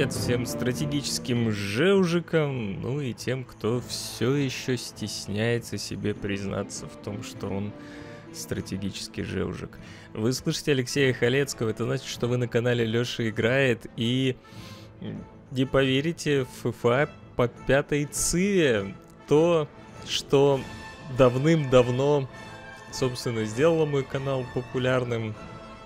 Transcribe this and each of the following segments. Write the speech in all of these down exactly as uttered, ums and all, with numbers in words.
привет всем стратегическим жеужикам, ну и тем, кто все еще стесняется себе признаться в том, что он стратегический жеужик. Вы слышите Алексея Халецкого, это значит, что вы на канале Лёша Играет, и не поверите, в ФФА по пятой циве то, что давным-давно, собственно, сделало мой канал популярным.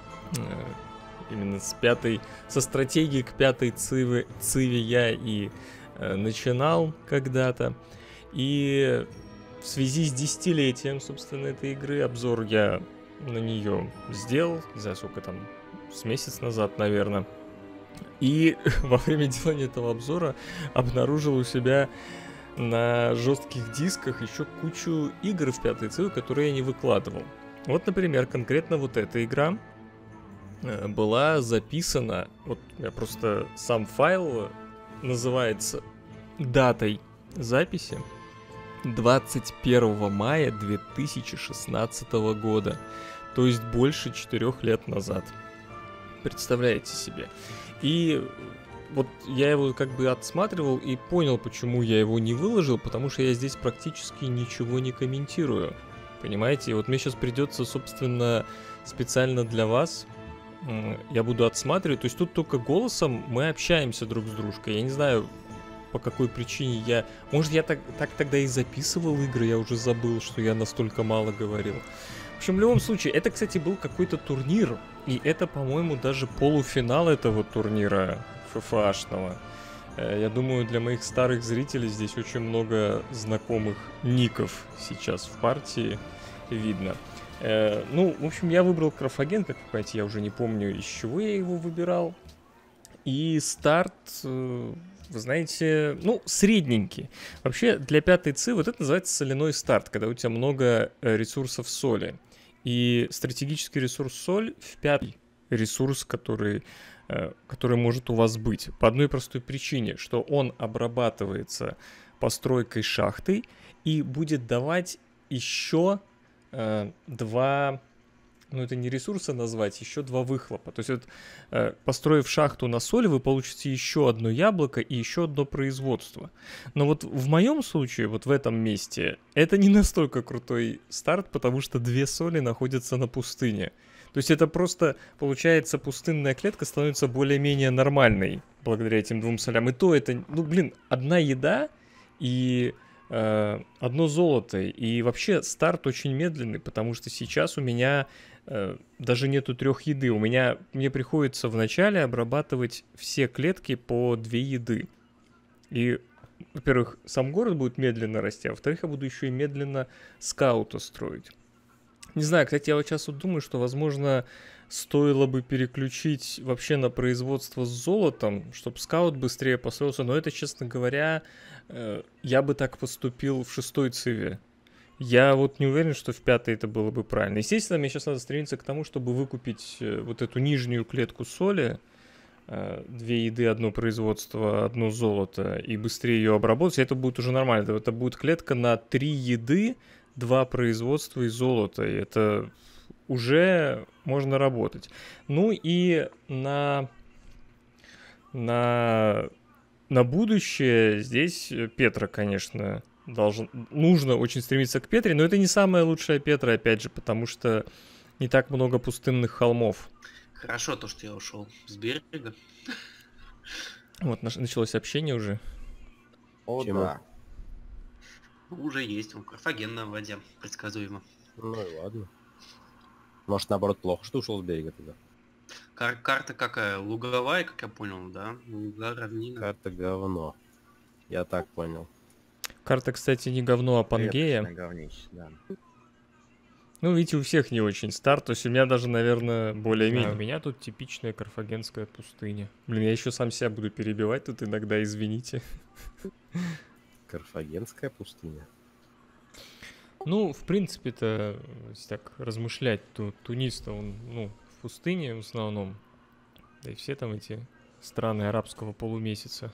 Именно с пятой, со стратегией к пятой циве, циве я и э, начинал когда-то. И в связи с десятилетием, собственно, этой игры, обзор я на нее сделал, не знаю, сколько там, с месяц назад, наверное. И во время делания этого обзора обнаружил у себя на жестких дисках еще кучу игр в пятой циве, которые я не выкладывал. Вот, например, конкретно вот эта игра была записана, вот я просто сам файл называется датой записи двадцать первого мая две тысячи шестнадцатого года, то есть больше четырех лет назад. Представляете себе? И вот я его как бы отсматривал и понял, почему я его не выложил, потому что я здесь практически ничего не комментирую. Понимаете? И вот мне сейчас придется, собственно, специально для вас я буду отсматривать, то есть тут только голосом мы общаемся друг с дружкой. Я не знаю, по какой причине я... Может, я так, так тогда и записывал игры, я уже забыл, что я настолько мало говорил. В общем, в любом случае, это, кстати, был какой-то турнир, и это, по-моему, даже полуфинал этого турнира ФФАшного. Я думаю, для моих старых зрителей здесь очень много знакомых ников сейчас в партии видно. Э, ну, в общем, я выбрал Карфаген, как вы понимаете, я уже не помню, из чего я его выбирал. И старт, э, вы знаете, ну, средненький. Вообще, для пятой ци вот это называется соляной старт, когда у тебя много ресурсов соли. И стратегический ресурс соль в пятый ресурс, который, э, который может у вас быть. По одной простой причине, что он обрабатывается постройкой шахты и будет давать еще... два, ну это не ресурса назвать, еще два выхлопа. То есть вот, э, построив шахту на соли, вы получите еще одно яблоко и еще одно производство. Но вот в моем случае, вот в этом месте, это не настолько крутой старт, потому что две соли находятся на пустыне. То есть это просто, получается, пустынная клетка становится более-менее нормальной благодаря этим двум солям. И то это, ну блин, одна еда и... одно золото, и вообще старт очень медленный, потому что сейчас у меня э, даже нету трех еды, у меня, мне приходится вначале обрабатывать все клетки по две еды, и, во-первых, сам город будет медленно расти, а во-вторых, я буду еще и медленно скаута строить. Не знаю, кстати, я вот сейчас вот думаю, что, возможно, стоило бы переключить вообще на производство с золотом, чтобы скаут быстрее построился, но это, честно говоря, э, я бы так поступил в шестой циве. Я вот не уверен, что в пятой это было бы правильно. Естественно, мне сейчас надо стремиться к тому, чтобы выкупить э, вот эту нижнюю клетку соли, э, две еды, одно производство, одно золото, и быстрее ее обработать, и это будет уже нормально. Это будет клетка на три еды, два производства и золото, и это уже можно работать. Ну и на, на, на будущее здесь Петра, конечно, должен, нужно очень стремиться к Петре, но это не самая лучшая Петра, опять же, потому что не так много пустынных холмов. Хорошо то, что я ушел с берега. Вот, началось общение уже. О, Чему? Да. Уже есть, он Карфаген на воде, предсказуемо. Ну и ладно. Может, наоборот, плохо, что ушел с берега туда. Кар- карта какая? Луговая, как я понял, да? Луга, равнина. Карта говно. Я так понял. Карта, кстати, не говно, а Пангея. Говнище, да. Ну, видите, у всех не очень старт, то есть у меня даже, наверное, более-менее. У меня тут типичная карфагенская пустыня. Блин, я еще сам себя буду перебивать тут иногда, извините. Карфагенская пустыня. Ну, в принципе-то, если так размышлять, то Тунис-то он, ну, в пустыне в основном. Да и все там эти страны арабского полумесяца.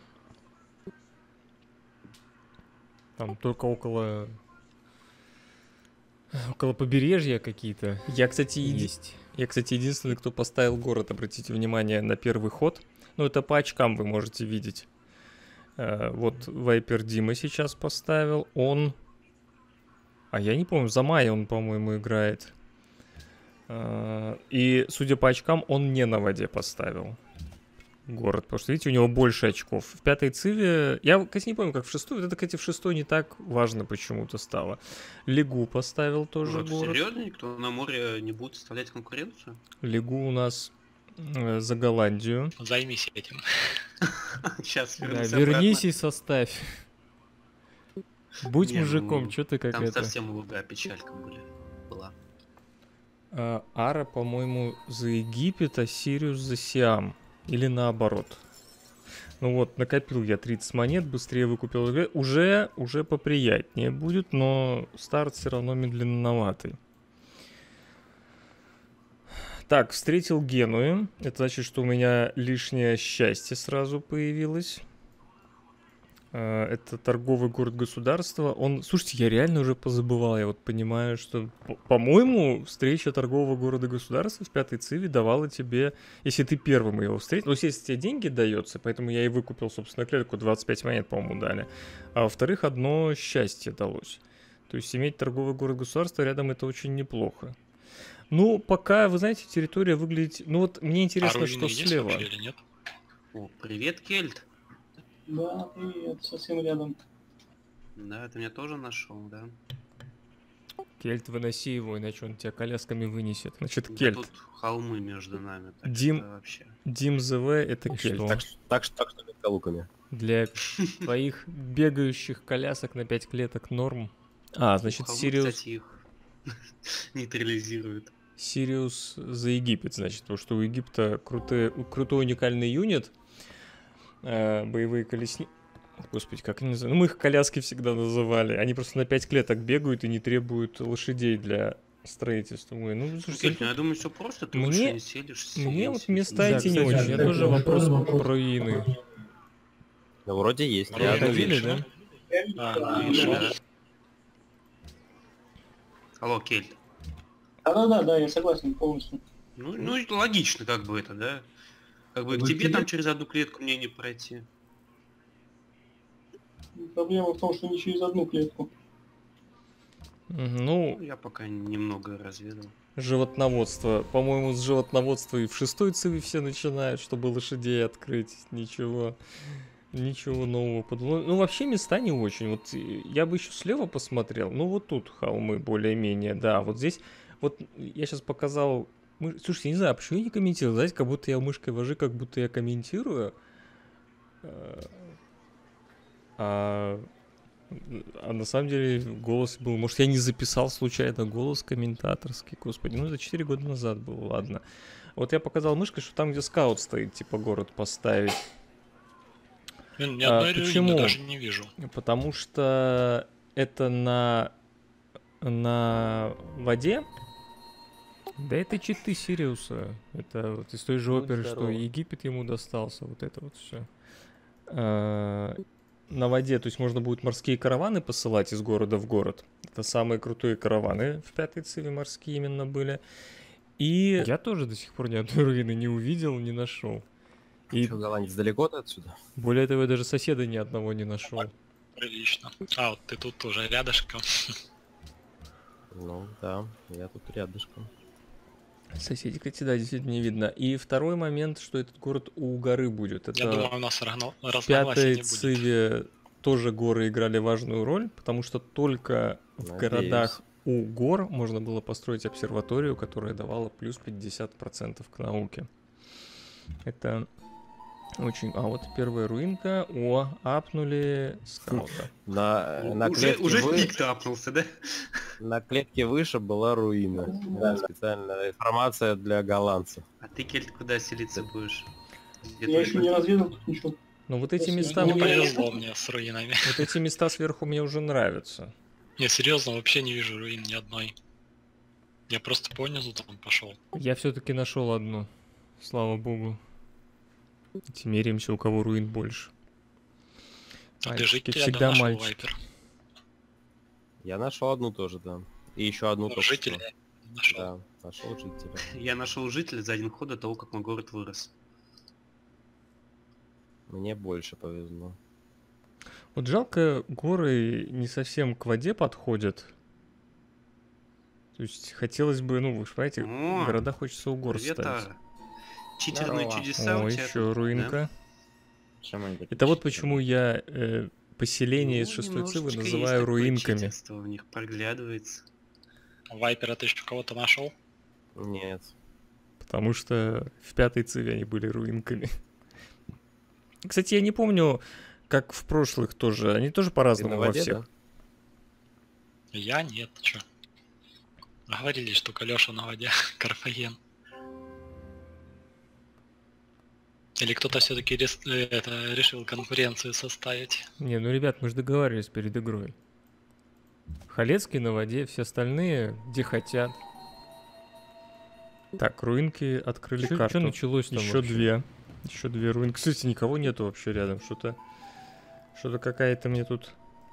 Там только около... Около побережья какие-то. Я, кстати, еди... Есть. Я, кстати, единственный, кто поставил город, обратите внимание, на первый ход. Ну, это по очкам вы можете видеть. Э, вот Вайпер Дима сейчас поставил. Он... А я не помню, за мая он, по-моему, играет. Э, и, судя по очкам, он не на воде поставил город, потому что, видите, у него больше очков. В пятой циве, я, кстати, не помню, как в шестой, вот это, кстати, в шестой не так важно почему-то стало. Лигу поставил тоже Вот город. серьезно, никто на море не будет составлять конкуренцию? Лигу у нас э, за Голландию. Займись этим. Сейчас Да, вернусь вернись обратно. и составь. Будь Не, мужиком, ну, что ты как Там это... совсем луга печалька были. Была. А, Ара, по-моему, за Египет, а Сириус за Сиам. Или наоборот. Ну вот, накопил я тридцать монет, быстрее выкупил. Уже, уже поприятнее будет, но старт все равно медленноватый. Так, встретил Геную. Это значит, что у меня лишнее счастье сразу появилось. Это торговый город-государство. Он, слушайте, я реально уже позабывал. Я вот понимаю, что, по-моему, встреча торгового города-государства в пятой циве давала тебе, если ты первым его встретил, ну, если тебе деньги дается, поэтому я и выкупил, собственно, клетку, двадцать пять монет, по-моему, дали. А во-вторых, одно счастье далось. То есть иметь торговый город-государство рядом — это очень неплохо. Ну, пока, вы знаете, территория выглядит... Ну вот мне интересно, А что есть слева. вообще или нет? О, привет, Кельт. Да, привет, совсем рядом. Да, ты меня тоже нашел, да? Кельт, выноси его, иначе он тебя колясками вынесет. Значит, Да Кельт. тут холмы между нами. Так Дим- что вообще. Дим ЗВ — это Кельт. Так, ш- так, ш- так что с луками. Для твоих бегающих колясок на пять клеток норм. А, значит, Холмы, Сириус... кстати, их нейтрализирует. Сириус за Египет, значит, потому что у Египта крутые, крутой уникальный юнит. Э, боевые колесни... Господи, как они называют? Ну, мы их коляски всегда называли. Они просто на пять клеток бегают и не требуют лошадей для строительства. Ой, ну, Ну, слушайте, Кельт, ну, я думаю, все просто. Ты Мне- лучше не селишь. мне вот селись, места Да, эти не кстати, очень. Я да, тоже да, вопрос да. про руины. Ну, вроде есть. Вроде Я одну Ходили, вижу. да? А, Да, видишь, да. да. Алло, Кельт. Да-да-да, да, я согласен полностью. Ну, ну, это логично, как бы это, да? Как бы к Вот тебе тебе- там через одну клетку мне не пройти. Проблема в том, что не через одну клетку. Мгм, Ну, Ну, я пока немного разведал. животноводство. По-моему, с животноводства и в шестой циве все начинают, чтобы лошадей открыть. Ничего. Ничего нового под луной. Ну, вообще места не очень. Вот э, я бы еще слева посмотрел. Ну, вот тут холмы более-менее, да. Вот здесь, вот я сейчас показал... Мы... Слушайте, я не знаю, а почему я не комментирую? Знаете, как будто я мышкой вожу, как будто я комментирую. Э, А... а на самом деле голос был... Может, я не записал случайно голос комментаторский, господи. Ну, это четыре года назад было, ладно. Вот я показал мышкой, что там, где скаут стоит, типа город поставить. Блин, ни А, одной руины почему? даже не вижу. Потому что это на, на воде. Да это читы Сириуса. Это вот из той же Ну, оперы, что здорово. Египет ему достался. Вот это вот все. На воде, то есть можно будет морские караваны посылать из города в город. Это самые крутые караваны в пятой циве морские именно были. И я тоже до сих пор ни одной руины не увидел, не нашел. И Что, голландец далеко-то отсюда? более того, я даже соседа ни одного не нашел. Прилично. А, вот ты тут тоже рядышком. Ну, да, я тут рядышком. Соседи, кстати, да, действительно не видно. И второй момент, что этот город у горы будет. Это Я думаю, у нас равно- в разногласий пятой не будет. циве тоже горы играли важную роль, потому что только в Надеюсь. городах у гор можно было построить обсерваторию, которая давала плюс пятьдесят процентов к науке. Это очень... А вот первая руинка. О, апнули скаута. На, на, уже клетке уже вы- пик тапнулся, да? на клетке выше была руина. Да, специальная информация для голландцев. А ты, Кельт, куда селиться будешь? Где Я твои еще не разведал тут ничего. Но вот эти Спасибо. места Не Ну, мне... повезло мне с руинами. Вот эти места сверху мне уже нравятся. Не, серьезно, вообще не вижу руин ни одной. Я просто понизу там пошел. Я все-таки нашел одну. Слава богу. Теперь меряемся, у кого руин больше. А ты Мальчики жителя всегда нашел, мальчики. Вайпер. Я нашел одну тоже, да. И еще одну Ну, только жителя что. Нашел. Да, нашел жителя. Я нашел жителя за один ход до того, как мой город вырос. Мне больше повезло. Вот жалко, горы не совсем к воде подходят. То есть хотелось бы, ну, вы же понимаете, О, города хочется у гор Привет, ставить. Ара. Читерные Здорово. чудеса О, у тебя еще тут, руинка. Чем они такие Это вот чистые? почему я э, поселение из Ну, шестой цивы немножечко есть называю такое руинками. читерство в них проглядывается. Вайпера ты еще кого-то нашел? Нет. Потому что в пятой циве они были руинками. Кстати, я не помню, как в прошлых тоже. Они тоже Ты по-разному на во воде, всех. да? Я нет, чё. Говорили, что Лёша на воде, Карфаген. Или кто-то все-таки решил конкуренцию составить. Не, ну, ребят, мы же договаривались перед игрой. Халецкий на воде, все остальные где хотят. Так, руинки открыли Чё- карту. чё началось там Еще вообще? две. Еще две руинки. Кстати, никого нету вообще рядом. Что-то... Что-то какая-то мне тут...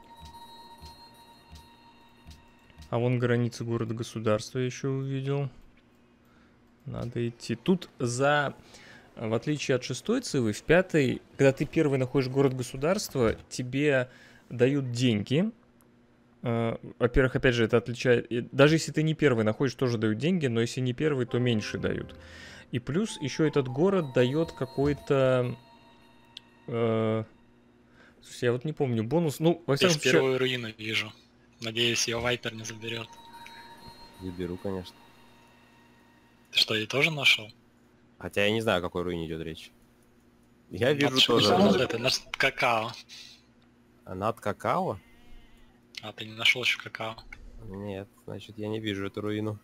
А вон границы города-государства я еще увидел. Надо идти. Тут за... В отличие от шестой цивы, в пятой, когда ты первый находишь город-государство, тебе дают деньги. Э, Во-первых, опять же, это отличает... и Даже если ты не первый находишь, тоже дают деньги, но если не первый, то меньше дают. И плюс еще этот город дает какой-то... э, Слушай, я вот не помню, бонус... Ну, во Я всяком случае... первую руину вижу. Надеюсь, ее Вайпер не заберет. Заберу, конечно. Ты что, и тоже нашел? Хотя я не знаю, о какой руине идет речь. Я вижу Над- тоже. Само- над этой, над какао. А над какао? А ты не нашел еще какао. Нет, значит я не вижу эту руину.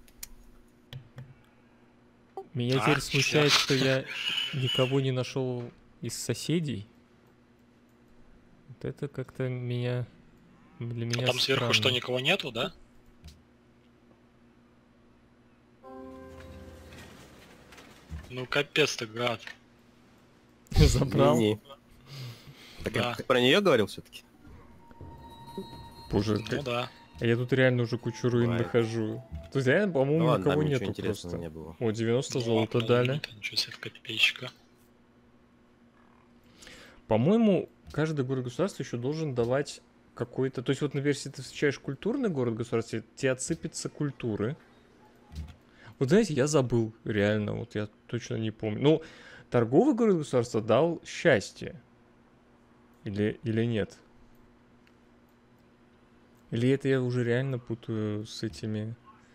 Меня А, теперь всё. смущает, что я никого не нашел из соседей. Вот это как-то меня... Для меня А там сверху что, странно. никого нету, да? Ну капец ты, гад. Забрал? Не-не. Так Да. ты про нее говорил все-таки? Боже, Ну как- да. а я тут реально уже кучу руин Бывает. нахожу. Тут реально, по-моему, Ну ладно, никого там ничего нету интересного просто. не было. О, девяносто Ну, золота ладно, дали. нет, Ничего себе, копеечка. По-моему, каждый город-государство еще должен давать какой-то... То есть вот, например, если ты встречаешь культурный город-государство, тебе отсыпятся культуры. Вот знаете, я забыл, реально, вот я точно не помню. Ну, торговый город-государство дал счастье. Или, или нет? Или это я уже реально путаю с этими...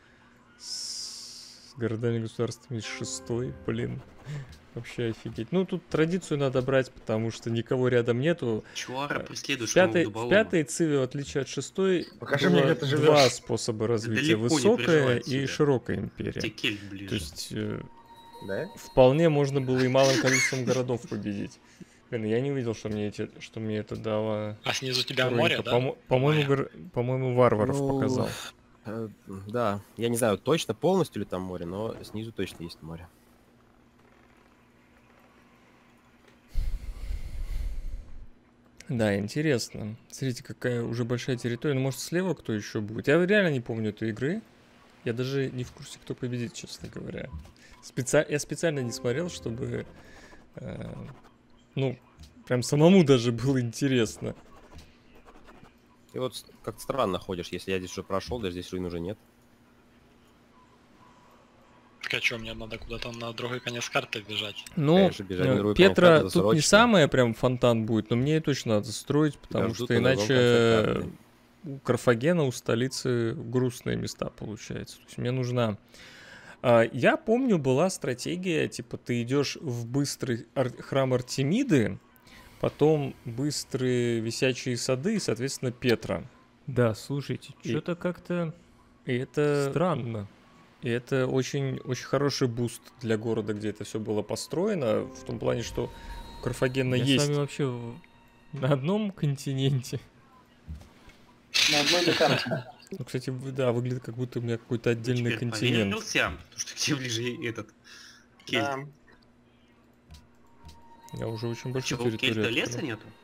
С городами-государствами из шестой, блин. Вообще офигеть. Ну, тут традицию надо брать, потому что никого рядом нету. Чего Ара В преследуешь пятой, нового в дуболома? пятой циве, в отличие от шестой, Покажи было мне, где ты живешь. два способа развития. далеко не Высокая приживай и отсюда. широкая Тебе империя. кельт ближе. То есть э, Да? вполне можно было и малым количеством городов победить. Блин, я не увидел, что мне, эти, что мне это дало. А снизу у тебя руинка. море, да? По-мо- По-моему, Море. гор- по-моему, варваров Ну, показал. Э, Да, я не знаю точно полностью ли там море, но снизу точно есть море. Да, интересно. Смотрите, какая уже большая территория. Ну, может, слева кто еще будет? Я реально не помню этой игры. Я даже не в курсе, кто победит, честно говоря. Специ- Я специально не смотрел, чтобы... э, Ну, прям самому даже было интересно. Ты вот с- как-то странно ходишь, если я здесь уже прошел, даже здесь руин уже нет. Так а что, мне надо куда-то на другой конец карты бежать? Ну, Конечно, бежать на э, другой конец Петра карты тут не досрочно. самое прям фонтан будет, но мне точно надо строить, потому ждут что на другом иначе конце карты. у Карфагена, у столицы грустные места получается. То есть мне нужна... А, Я помню, была стратегия, типа ты идешь в быстрый ар- храм Артемиды, потом быстрые висячие сады и, соответственно, Петра. Да, слушайте, И- что-то как-то И это... странно. И это очень, очень хороший буст для города, где это все было построено, в том плане, что у Карфагена Я есть... с вами вообще в- на одном континенте. На одной до карте. Ну, кстати, вы- да, выглядит как будто у меня какой-то отдельный Теперь континент. поверился, потому что тебе ближе этот кельт. Да. Я уже очень большую Чего, у кельта территорию леса открыл. нету?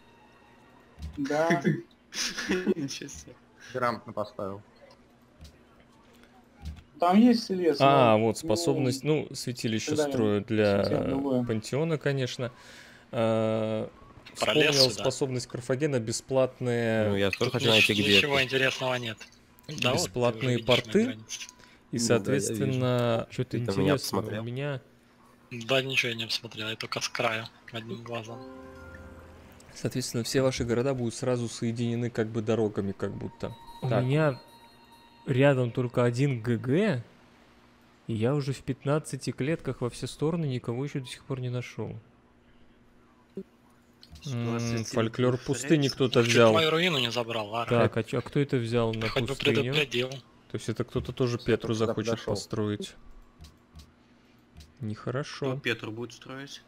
Да. Ничего себе. Грамотно поставил. Там есть лес. А, но, вот способность, ну, святилище тогда строят совсем для другое. пантеона, конечно. А, Пролез Вспомнил сюда. способность Карфагена, бесплатные, Ну, я тоже Тут хочу найти, нич- где ничего это. интересного нет. Да вот, ты бесплатные уже видишь на порты. границе. И, Ну да, я соответственно, что-то Ты-то меня интересное у посмотрел. меня. Да, ничего я не посмотрел, я только с краю, одним глазом. Соответственно, все ваши города будут сразу соединены как бы дорогами, как будто. У Так. меня рядом только один ГГ, и я уже в пятнадцати клетках во все стороны никого еще до сих пор не нашел. М, Фольклор пустыни кто-то Чуть взял. мою руину не забрал, а? Так, а, чё- а кто это взял Ты на хоть бы пустыню? предупредил. То есть это кто-то тоже Кто-то Петру туда захочет подошел. построить. Что Нехорошо. Петр будет строить?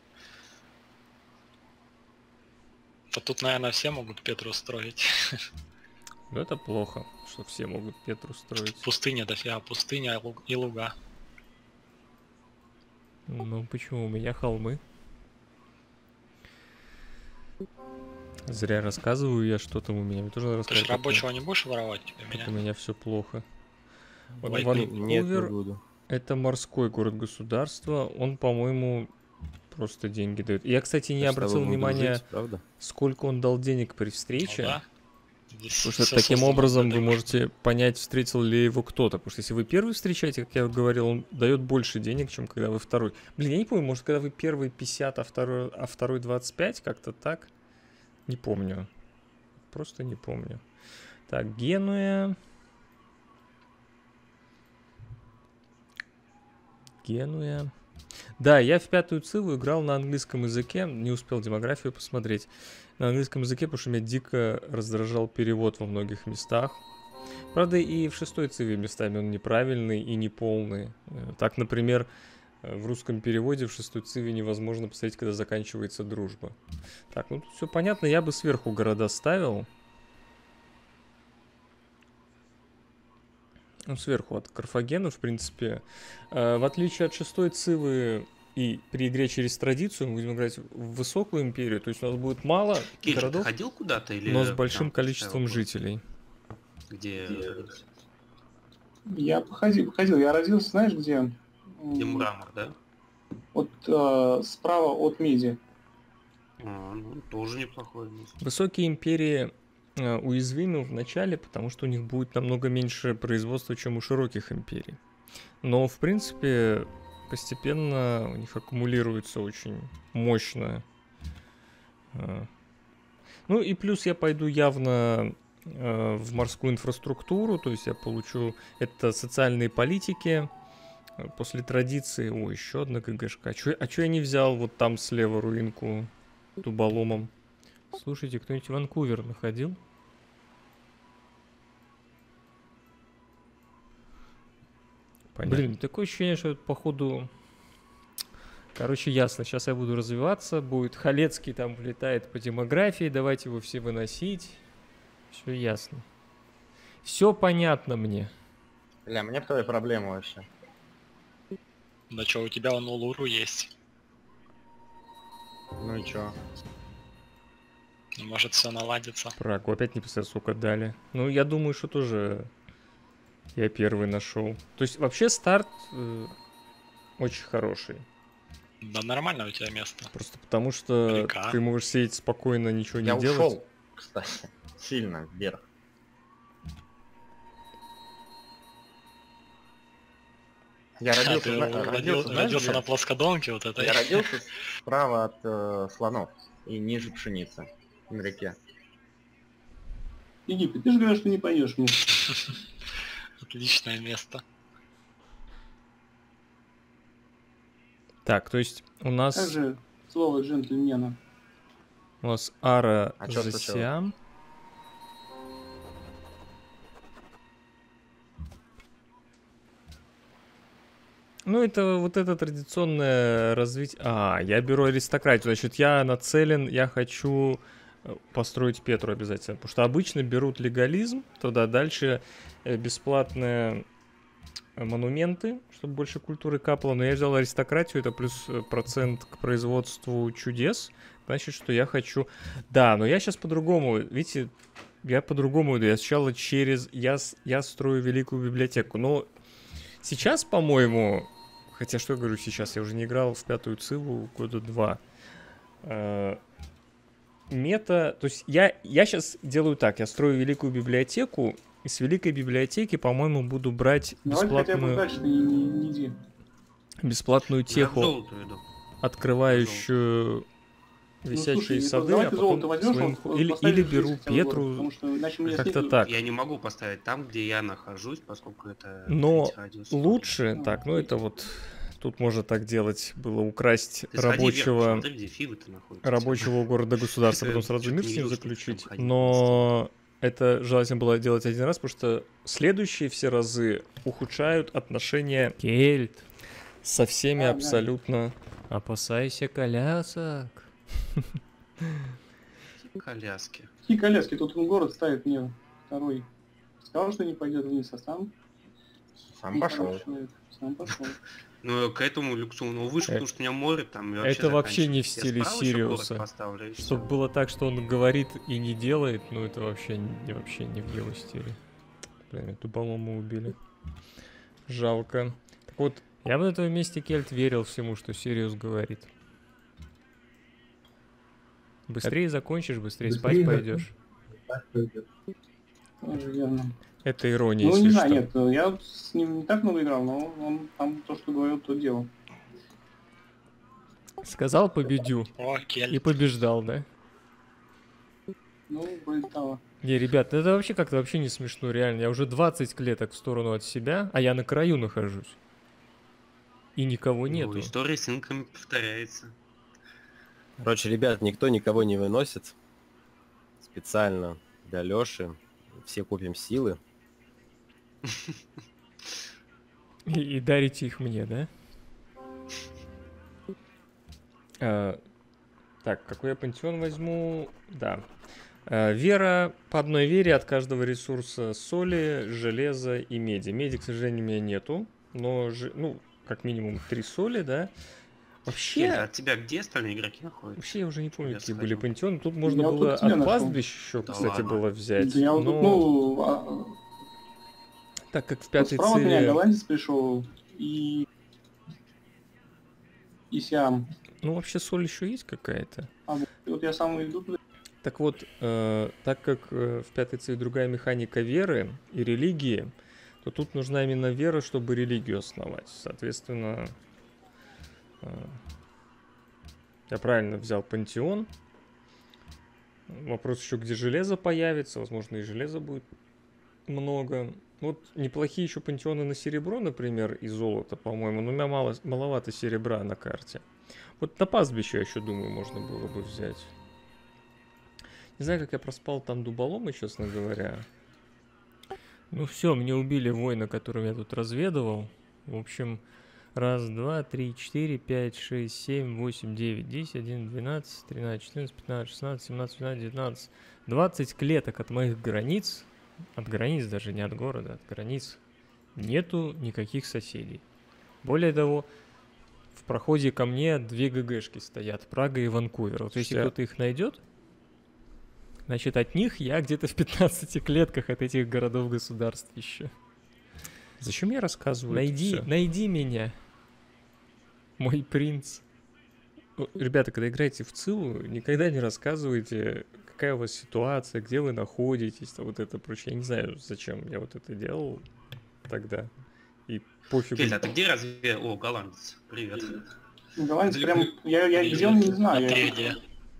Да тут, наверное, все могут Петру строить. Ну, это плохо, что все могут Петру строить. Пустыня дофига, пустыня и луг- и луга. Ну почему? У меня холмы. Зря рассказываю я, что там у меня. Мне тоже надо Ты рассказать. же как рабочего не будешь воровать тебе у- меня? как у меня все плохо. Вот Ой, Ван- Нет, не Ванкувер буду. это морской город-государство. Он, по-моему, просто деньги дает. Я, кстати, не Так что обратил вы будете внимания, жить, правда? сколько он дал денег при Ну встрече. да. Здесь Потому что всё таким создано образом для вы того, можете понять, встретил ли его кто-то. Потому что если вы первый встречаете, как я говорил, он дает больше денег, чем когда вы второй. Блин, я не помню, может, когда вы первый пятьдесят, а второй, а второй двадцать пять, как-то так? Не помню. Просто не помню. Так, Генуя. Генуя. Да, я в пятую циву играл на английском языке, не успел демографию посмотреть. На английском языке, потому что меня дико раздражал перевод во многих местах. Правда, и в шестой циве местами он неправильный и неполный. Э, Так, например, э, в русском переводе в шестой циве невозможно посмотреть, когда заканчивается дружба. Так, ну тут все понятно, я бы сверху города ставил. Ну, сверху от Карфагена, в принципе. Э, в отличие от шестой цивы и при игре через традицию мы будем играть в высокую империю, то есть у нас будет мало Кирилл, ты городов, ходил куда-то или но с большим там количеством поставил жителей. курс? Где? Я походил, походил. Я родился, знаешь, где? М, Где мрамор, да? Вот э, справа от Меди. А, ну, тоже неплохое место. Высокие империи э, уязвимы в начале, потому что у них будет намного меньше производства, чем у широких империй. Но, в принципе, постепенно у них аккумулируется очень мощно. э. Ну и плюс я пойду явно э, в морскую инфраструктуру, то есть я получу это социальные политики. Э, После традиции... О, еще одна ГГшка. А чё, а чё я не взял вот там слева руинку дуболомом? Слушайте, кто-нибудь Ванкувер находил? Понятно. Блин, такое ощущение, что это, походу... Короче, ясно. Сейчас я буду развиваться. Будет Халецкий там влетает по демографии. Давайте его все выносить. Все ясно. Все понятно мне. Бля, мне твои проблемы вообще. Да что, у тебя он Улуру есть. Ну и чё? Может все наладится. Прагу опять не писать, сколько дали. Ну, я думаю, что тоже я первый нашел. То есть, вообще старт э, очень хороший. Да нормально у тебя место. Просто потому, что Река. ты можешь сидеть спокойно, ничего Я не делать. ушел, кстати, сильно вверх. Я А, родился, ты зна- родил- родился, знаешь, родился где? на плоскодонке вот это. Я родился справа от э, слонов и ниже пшеницы на реке. Египет, ты же говоришь, что не пойдешь мне. Отличное место. Так, то есть у нас, Как же слово джентльмена? у нас Ара А чё за случилось? Сиам. Ну, это вот это традиционное развитие. А, я беру аристократию. Значит, я нацелен, я хочу э, построить Петру обязательно. Потому что обычно берут легализм, туда дальше э, бесплатные э, монументы, чтобы больше культуры капало. Но я взял аристократию, это плюс э, процент к производству чудес. Значит, что я хочу... Да, но я сейчас по-другому. Видите, я по-другому иду. Я сначала через... Я, с- я строю великую библиотеку. Но Сейчас, по-моему, хотя что я говорю сейчас, я уже не играл в пятую Циву года два. Э, Мета, то есть я, я сейчас делаю так, я строю великую библиотеку, и с великой библиотеки, по-моему, буду брать Давай хотя бы бесплатную, дальше не, не, не иди. бесплатную Я в теху, золото иду. открывающую висячие Ну, слушай, сады, давай а ты потом золото возьмешь, своим вот, хо- или, поставишь или здесь беру хотя бы город, Петру, потому что иначе мне как-то следует- так. Я не могу поставить там, где я нахожусь, поскольку это... Но третий радиус. лучше, Ну, так, ну это вот, тут можно так делать, было украсть Ты сходи вверх, рабочего... посмотри, где фивы-то находятся. рабочего города-государства, потом сразу Чё-то мир не с ним видел, чтобы заключить. там ходить Но это желательно было делать один раз, потому что следующие все разы ухудшают отношения Кельт со всеми А, да. абсолютно. Опасайся колясок. Коляски. Какие коляски? Тут он город ставит мне второй. Сказал, что не пойдет вниз, а сам... Сам пошел. нехороший человек. Сам пошел. Ну, к этому люксу, ну, выше, Э, потому что у меня море там. и это вообще не в заканчивается. Я стиле справа ещё город Сириуса. поставлю, и всё. Чтобы было так, что он говорит и не делает, ну это вообще, не- вообще не в его стиле. Блин, эту балому убили. Жалко. Так вот, я бы на этом месте Кельт верил всему, что Сириус говорит. Быстрее закончишь, быстрее спать пойдешь. Тоже верно. Это ирония, Ну, если не что. знаю, нет, я с ним не так много играл, но он там то, что говорил, то делал. Сказал победю О, и Кель. побеждал, да? Ну, вроде того. Не, ребят, это вообще как-то вообще не смешно, реально. Я уже двадцать клеток в сторону от себя, а я на краю нахожусь. И никого Ну, нету. история с инками повторяется. Короче, ребят, никто никого не выносит. Специально для Лёши. Все купим силы. И, и дарите их мне, да? А, так, какой я пантеон возьму? Да. А, вера, по одной вере от каждого ресурса соли, железа и меди. Меди, к сожалению, у меня нету, но, же- ну, как минимум три соли, да. Вообще, Кель, а от тебя где остальные игроки находятся? вообще я уже не помню, Я какие сходил. были пантеоны. Тут можно Я вот было тут тебя от нашел. пастбищ еще, Да кстати, ладно. было взять. Да я вот но тут, ну, а, так как в вот пятой справа от меня циве... голландец пришел и... и Сиам. Ну, вообще соль еще есть какая-то. А вот, и вот я сам иду туда. Так вот, э, так как э, в пятой циве другая механика веры и религии, то тут нужна именно вера, чтобы религию основать. Соответственно, э, я правильно взял пантеон. Вопрос еще, где железо появится. Возможно, и железа будет много. Вот неплохие еще пантеоны на серебро, например, и золото, по-моему. Но у меня мало, маловато серебра на карте. Вот на пастбище, я еще думаю, можно было бы взять. Не знаю, как я проспал там дуболомы, честно говоря. Ну все, мне убили воина, которым я тут разведывал. В общем, раз, два, три, четыре, пять, шесть, семь, восемь, девять, десять, одиннадцать, двенадцать, тринадцать, четырнадцать, пятнадцать, шестнадцать, семнадцать, восемнадцать, девятнадцать, двадцать клеток от моих границ. От границ, даже не от города, от границ. Нету никаких соседей. Более того, в проходе ко мне две ГГшки стоят, Прага и Ванкувер. Вот если Я- кто-то их найдет, значит, от них я где-то в пятнадцати клетках от этих городов-государств еще. Зачем я рассказываю? Найди, всё? найди меня, мой принц. О, Ребята, когда играете в Циву, никогда не рассказывайте, какая у вас ситуация, где вы находитесь, там вот это прочее. Я не знаю, зачем я вот это делал тогда. И пофигу. Кель, а ты где разве... О, голландец. Привет. Голландец Далеко. прям... Я, я где он, не знаю. А ты Я... где?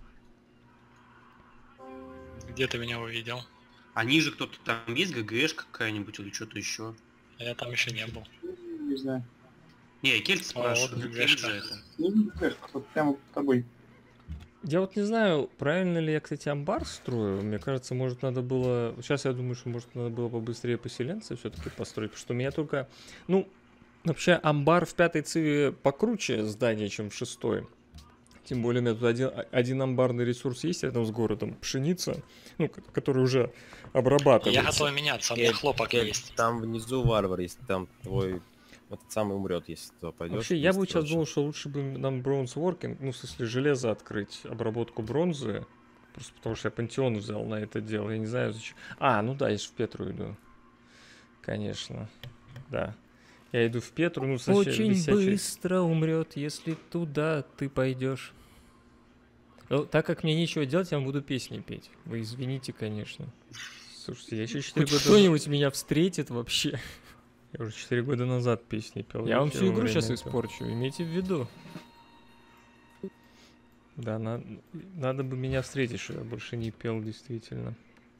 Где ты меня увидел? А ниже кто-то там есть, ГГшка какая-нибудь или что-то еще? А я там еще не был. Не знаю. Не, Кель спрашивает, вот Кель ГГшка. же это. Не знаешь, вот прямо под тобой. Я вот не знаю, правильно ли я, кстати, амбар строю. Мне кажется, может, надо было... Сейчас я думаю, что, может, надо было побыстрее поселенца все-таки построить, потому что у меня только... Ну, вообще, амбар в пятой циве покруче здание, чем в шестой. Тем более, у меня тут один, один амбарный ресурс есть рядом с городом. Пшеница, ну, ко- который уже обрабатывается. Я готов меняться, у меня Кель, хлопок Кель, есть. Там внизу варвар, если там твой этот самый умрет, если туда пойдешь. Вообще, я бы быстро сейчас очень. думал, что лучше бы нам бронз воркинг, ну, в смысле, железо открыть, обработку бронзы. Просто потому что я пантеон взял на это дело. Я не знаю, зачем. А, ну да, я же в Петру иду. Конечно. Да. Я иду в Петру, ну, со Очень висячей- быстро умрет, если туда ты пойдешь. Ну, так как мне нечего делать, я вам буду песни петь. Вы извините, конечно. Слушайте, я еще четыре Хоть года... кто-нибудь меня встретит вообще. Я уже четыре года назад песни пел. Я вам Зачем всю во игру время сейчас этого? испорчу, имейте в виду. Да, на- надо бы меня встретить, что я больше не пел, действительно.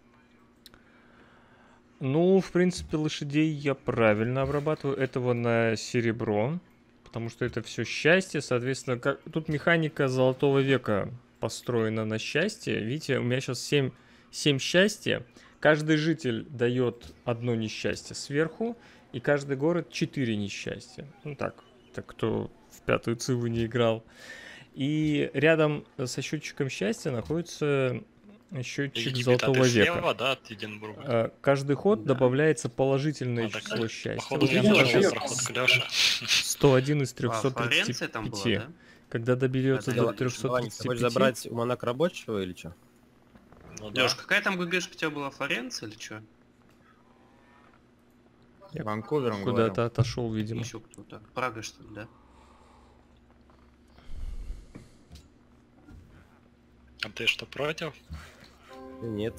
Ну, в принципе, лошадей я правильно обрабатываю. Этого на серебро, потому что это все счастье, соответственно, как... тут механика золотого века построена на счастье. Видите, у меня сейчас семь, семь счастья. Каждый житель дает одно несчастье сверху, и каждый город четыре несчастья. Ну так, так кто в пятую циву не играл. И рядом со счетчиком счастья находится счетчик Египет, а золотого ты века. слева, да, от Эдинбурга? А, Каждый ход Да. добавляется положительное А, так, число счастья. Походу, Вот я видите, видел, нашел я- проход к Лёше. сто один из А, Флоренция трехсот там была, тридцати. да? Когда доберется А, до да, трехсот Давай, ты тридцати хочешь пяти, забрать у монак рабочего или что? Ну да. Лёш, какая там ГГшка у тебя была? Флоренция или что? Я Ванкувером куда-то отошел, видимо. Еще кто-то. Прага, что ли, да? А ты что, против? Нет.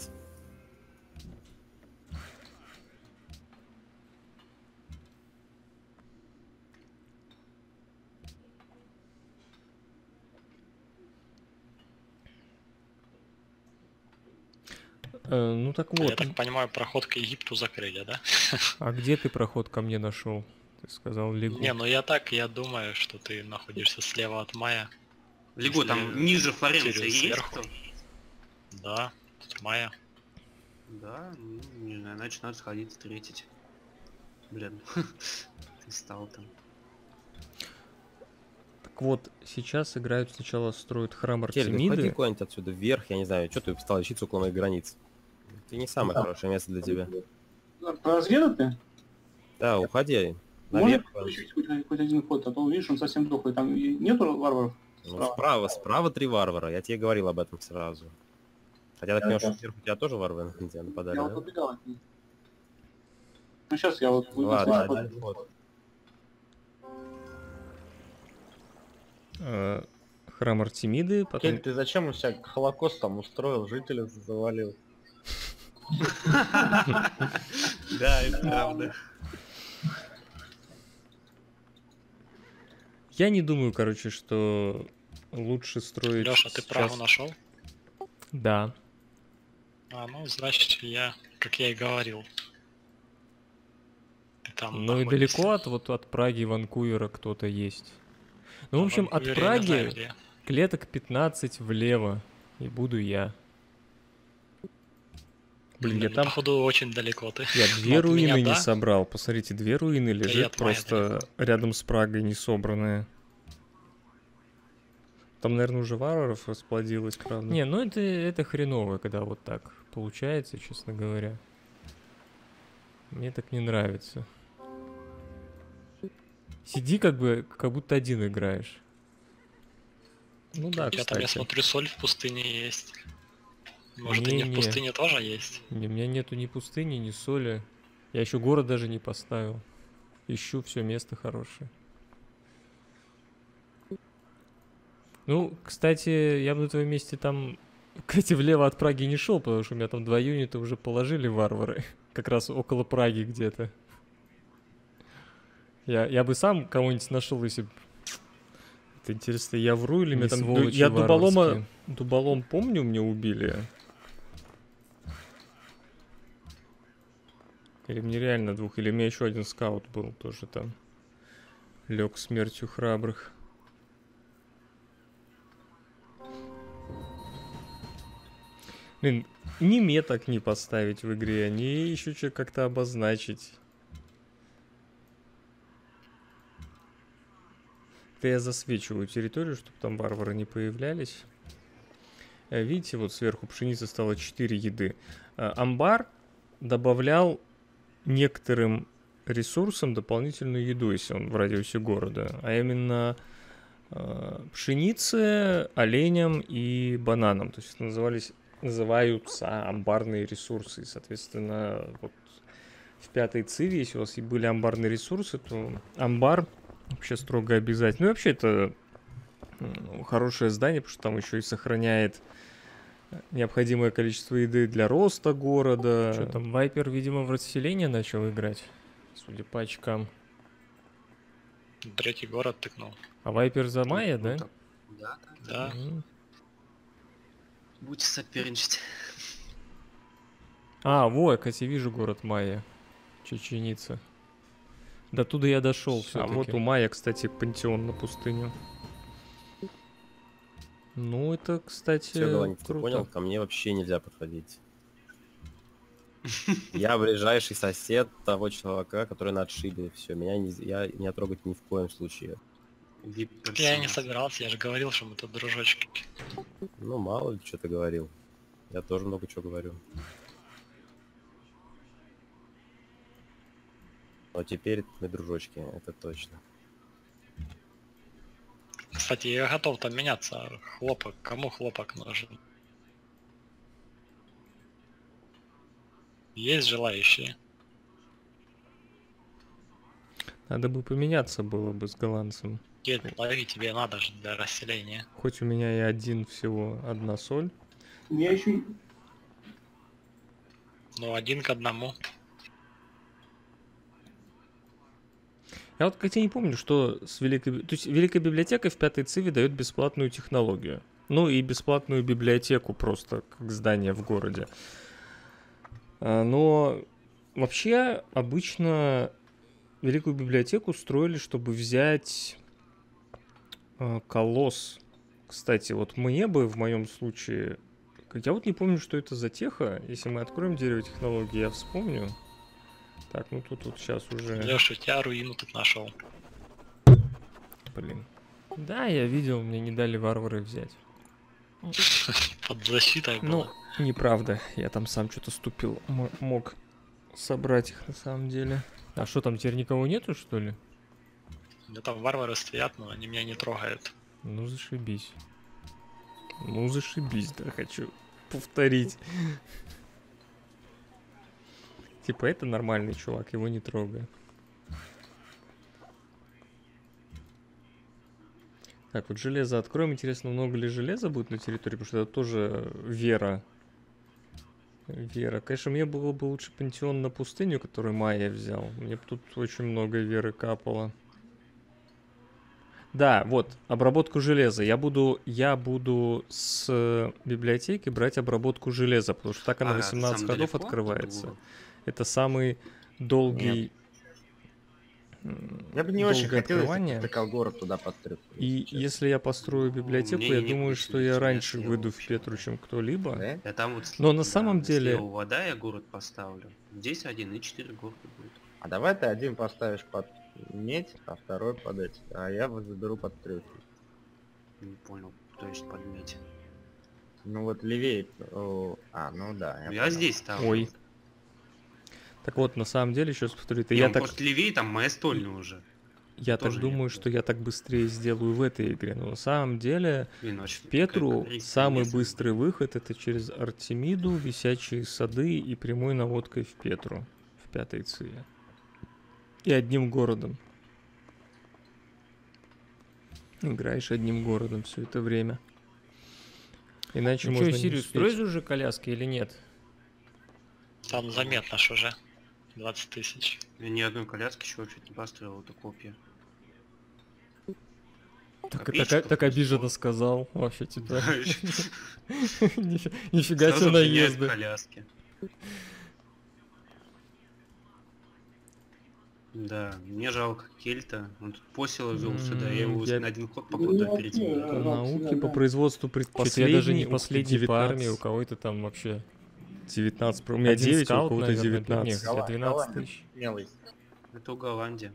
Э, ну так Я вот, так понимаю, проход к Египту закрыли, да? а где ты проход ко мне нашел? Ты сказал Лигу. Не, ну я так, я думаю, что ты находишься слева от Майя. Лего, там Если ниже Флоренции через есть сверху. кто? Да, тут Майя. Да, ну, не знаю, значит надо сходить встретить. Блин, ты стал там. Так вот, сейчас играют сначала строят храм Тель, ну ходи Артемиды. куда-нибудь отсюда вверх, я не знаю, что ты стал лечиться около моих границ. Это не самое Да. хорошее место для тебя. Разведать ты? Да, уходи. Можно Наверх. включить хоть, хоть один ход, а то, видишь, он совсем дохлый. Там и нету варваров? Ну, справа, справа три варвара. Я тебе говорил об этом сразу. Хотя так понимаю, что сверху у тебя тоже варвары на тебя нападали, Я вот да? убегал от них. Ну сейчас я вот выйду Ладно, сверху. один ход. э, храм Артемиды, потом... Кель, ты зачем у себя Холокост там устроил, жителя завалил? Да, это правда. Я не думаю, короче, что лучше строить Лёша, ты сейчас- Прагу нашел? Да. А, ну, значит, я, как я и говорил. Ты там Ну и находишься. далеко от, вот, от Праги, Ванкувера кто-то есть. Ну, в общем, от Ванкувере я не знаю, Праги где. клеток пятнадцать влево. И буду я. Блин, я Блин, там... Походу, очень далеко ты. Я две от меня, руины не да? собрал. Посмотрите, две руины лежит от Майя просто рядом с Прагой не собранные. Там, наверное, уже варваров расплодилось, правда. Не, ну это, это хреново, когда вот так получается, честно говоря. Мне так не нравится. Сиди как бы, как будто один играешь. Ну да, Я там, я кстати. смотрю, соль в пустыне есть. Может, и не в Не-не. пустыне тоже есть? Не, у меня нету ни пустыни, ни соли. Я еще город даже не поставил. Ищу все место хорошее. Ну, кстати, я бы на твоем месте там, кстати, влево от Праги не шел, потому что у меня там два юнита уже положили варвары. Как раз около Праги где-то. Я, я бы сам кого-нибудь нашел, если бы Это интересно, я вру или не меня там... ду- сволочи Я дуболома... варварские. Дуболом, помню, мне убили. Или мне реально двух, или у меня еще один скаут был тоже там. Лег смертью храбрых. Блин, ни меток не поставить в игре, ни еще что как-то обозначить. Это я засвечиваю территорию, чтобы там варвары не появлялись. Э, Видите, вот сверху пшеницы стало четыре еды. Э, Амбар добавлял некоторым ресурсам дополнительную еду, если он в радиусе города. А именно э, пшенице, оленям и бананам. То есть это назывались, называются амбарные ресурсы. И, соответственно, вот в пятой циве, если у вас и были амбарные ресурсы, то амбар вообще строго обязательно. Ну и вообще это ну, хорошее здание, потому что там еще и сохраняет необходимое количество еды для роста города. Что там, Вайпер, видимо, в расселение начал играть, судя по очкам. Третий город тыкнул. А Вайпер за Майя, Ну, да? так, Да, да. Да. М. Будете соперничать. А, во, я, кстати, вижу город Майя. Чеченица. До туда я дошел А все-таки. вот у Майя, кстати, пантеон на пустыню. Ну, это, кстати, Все, Голландец, ты круто. понял? Ко мне вообще нельзя подходить. Я ближайший сосед того чувака, который на отшибе. Все, меня, не, я, меня трогать ни в коем случае. Я не собирался, я же говорил, что мы тут дружочки. Ну, мало ли, что ты говорил. Я тоже много чего говорю. Но теперь мы дружочки, это точно. Кстати, я готов там меняться. Хлопок. Кому хлопок нужен? Есть желающие? Надо бы поменяться было бы с голландцем. Нет, лови, тебе надо же для расселения. Хоть у меня и один всего, одна соль. У меня еще Ну, один к одному. Я вот, кстати, не помню, что с Великой... То есть Великая библиотека в пятой циве дает бесплатную технологию. Ну и бесплатную библиотеку просто, как здание в городе. А, Но вообще обычно Великую библиотеку строили, чтобы взять а, колосс. Кстати, вот мне бы в моем случае... Я вот не помню, что это за теха. Если мы откроем дерево технологий, я вспомню. Так, ну тут вот сейчас уже... Леша, я руину тут нашел. Блин. Да, я видел, мне не дали варвары взять. Под защитой Ну, было. неправда. Я там сам что-то ступил. М- мог собрать их на самом деле. А что там, теперь никого нету, что ли? Да там варвары стоят, но они меня не трогают. Ну, зашибись. Ну, зашибись, да, хочу повторить. Типа, это нормальный чувак, его не трогай. Так, вот железо откроем. Интересно, много ли железа будет на территории, потому что это тоже вера. Вера. Конечно, мне было бы лучше пантеон на пустыню, который Майя взял. Мне бы тут очень много веры капало. Да, вот, обработку железа. Я буду, я буду с библиотеки брать обработку железа, потому что так она А, восемнадцать сам ходов далеко открывается. оттуда? Это самый долгий... Я бы не долгое очень хотел, если открывание. бы такой город туда подстрел. И если я построю библиотеку, мне я не думаю, хочется что я идти, раньше я выйду в вообще. Петру, чем кто-либо. Да? Я там вот... Но на да, самом деле- слева вода, я город поставлю. Здесь один и четыре города будет. А давай ты один поставишь под медь, а второй под эти. А я вот заберу под трёхи. Не понял, то есть подметь. Ну вот левее. о, А, ну да. Я, понял. здесь ставлю. Ой. Так вот, на самом деле, сейчас повторю, это Не, я он так, просто левее, там моя стольня уже. я так тоже думаю, нет, что да. я так быстрее сделаю в этой игре. Но на самом деле, Блин, вообще в Петру какая-то рейс самый интересная. быстрый выход это через Артемиду, Висячие сады и прямой наводкой в Петру, в пятой циве. И одним городом. Играешь одним городом все это время. Иначе Ну можно что, не Сириус, успеть. строишь уже коляски или нет? Там заметно ж уже. двадцать тысяч. Я ни одной коляски еще вообще не построил, это копья. Так, Копеечка так, так просто. обиженно сказал. Вообще, типа. Да, Нифи- Нифига сразу себе меняют наезды. коляски. Да, мне жалко Кельта. Он тут посела вел сюда, я его М, я- на один ход попытался Ну, опередить. вообще, По науке, да, по да. производству Что-то предпоследний. я даже не ух ты, последний по армии, у девятнадцать. кого это там вообще? девятнадцать. У меня Один девять, а у скаут, кого-то наверное, девятнадцать. нет, Голланд- двенадцать Голландия. тысяч. Смелый. Это у Голландии.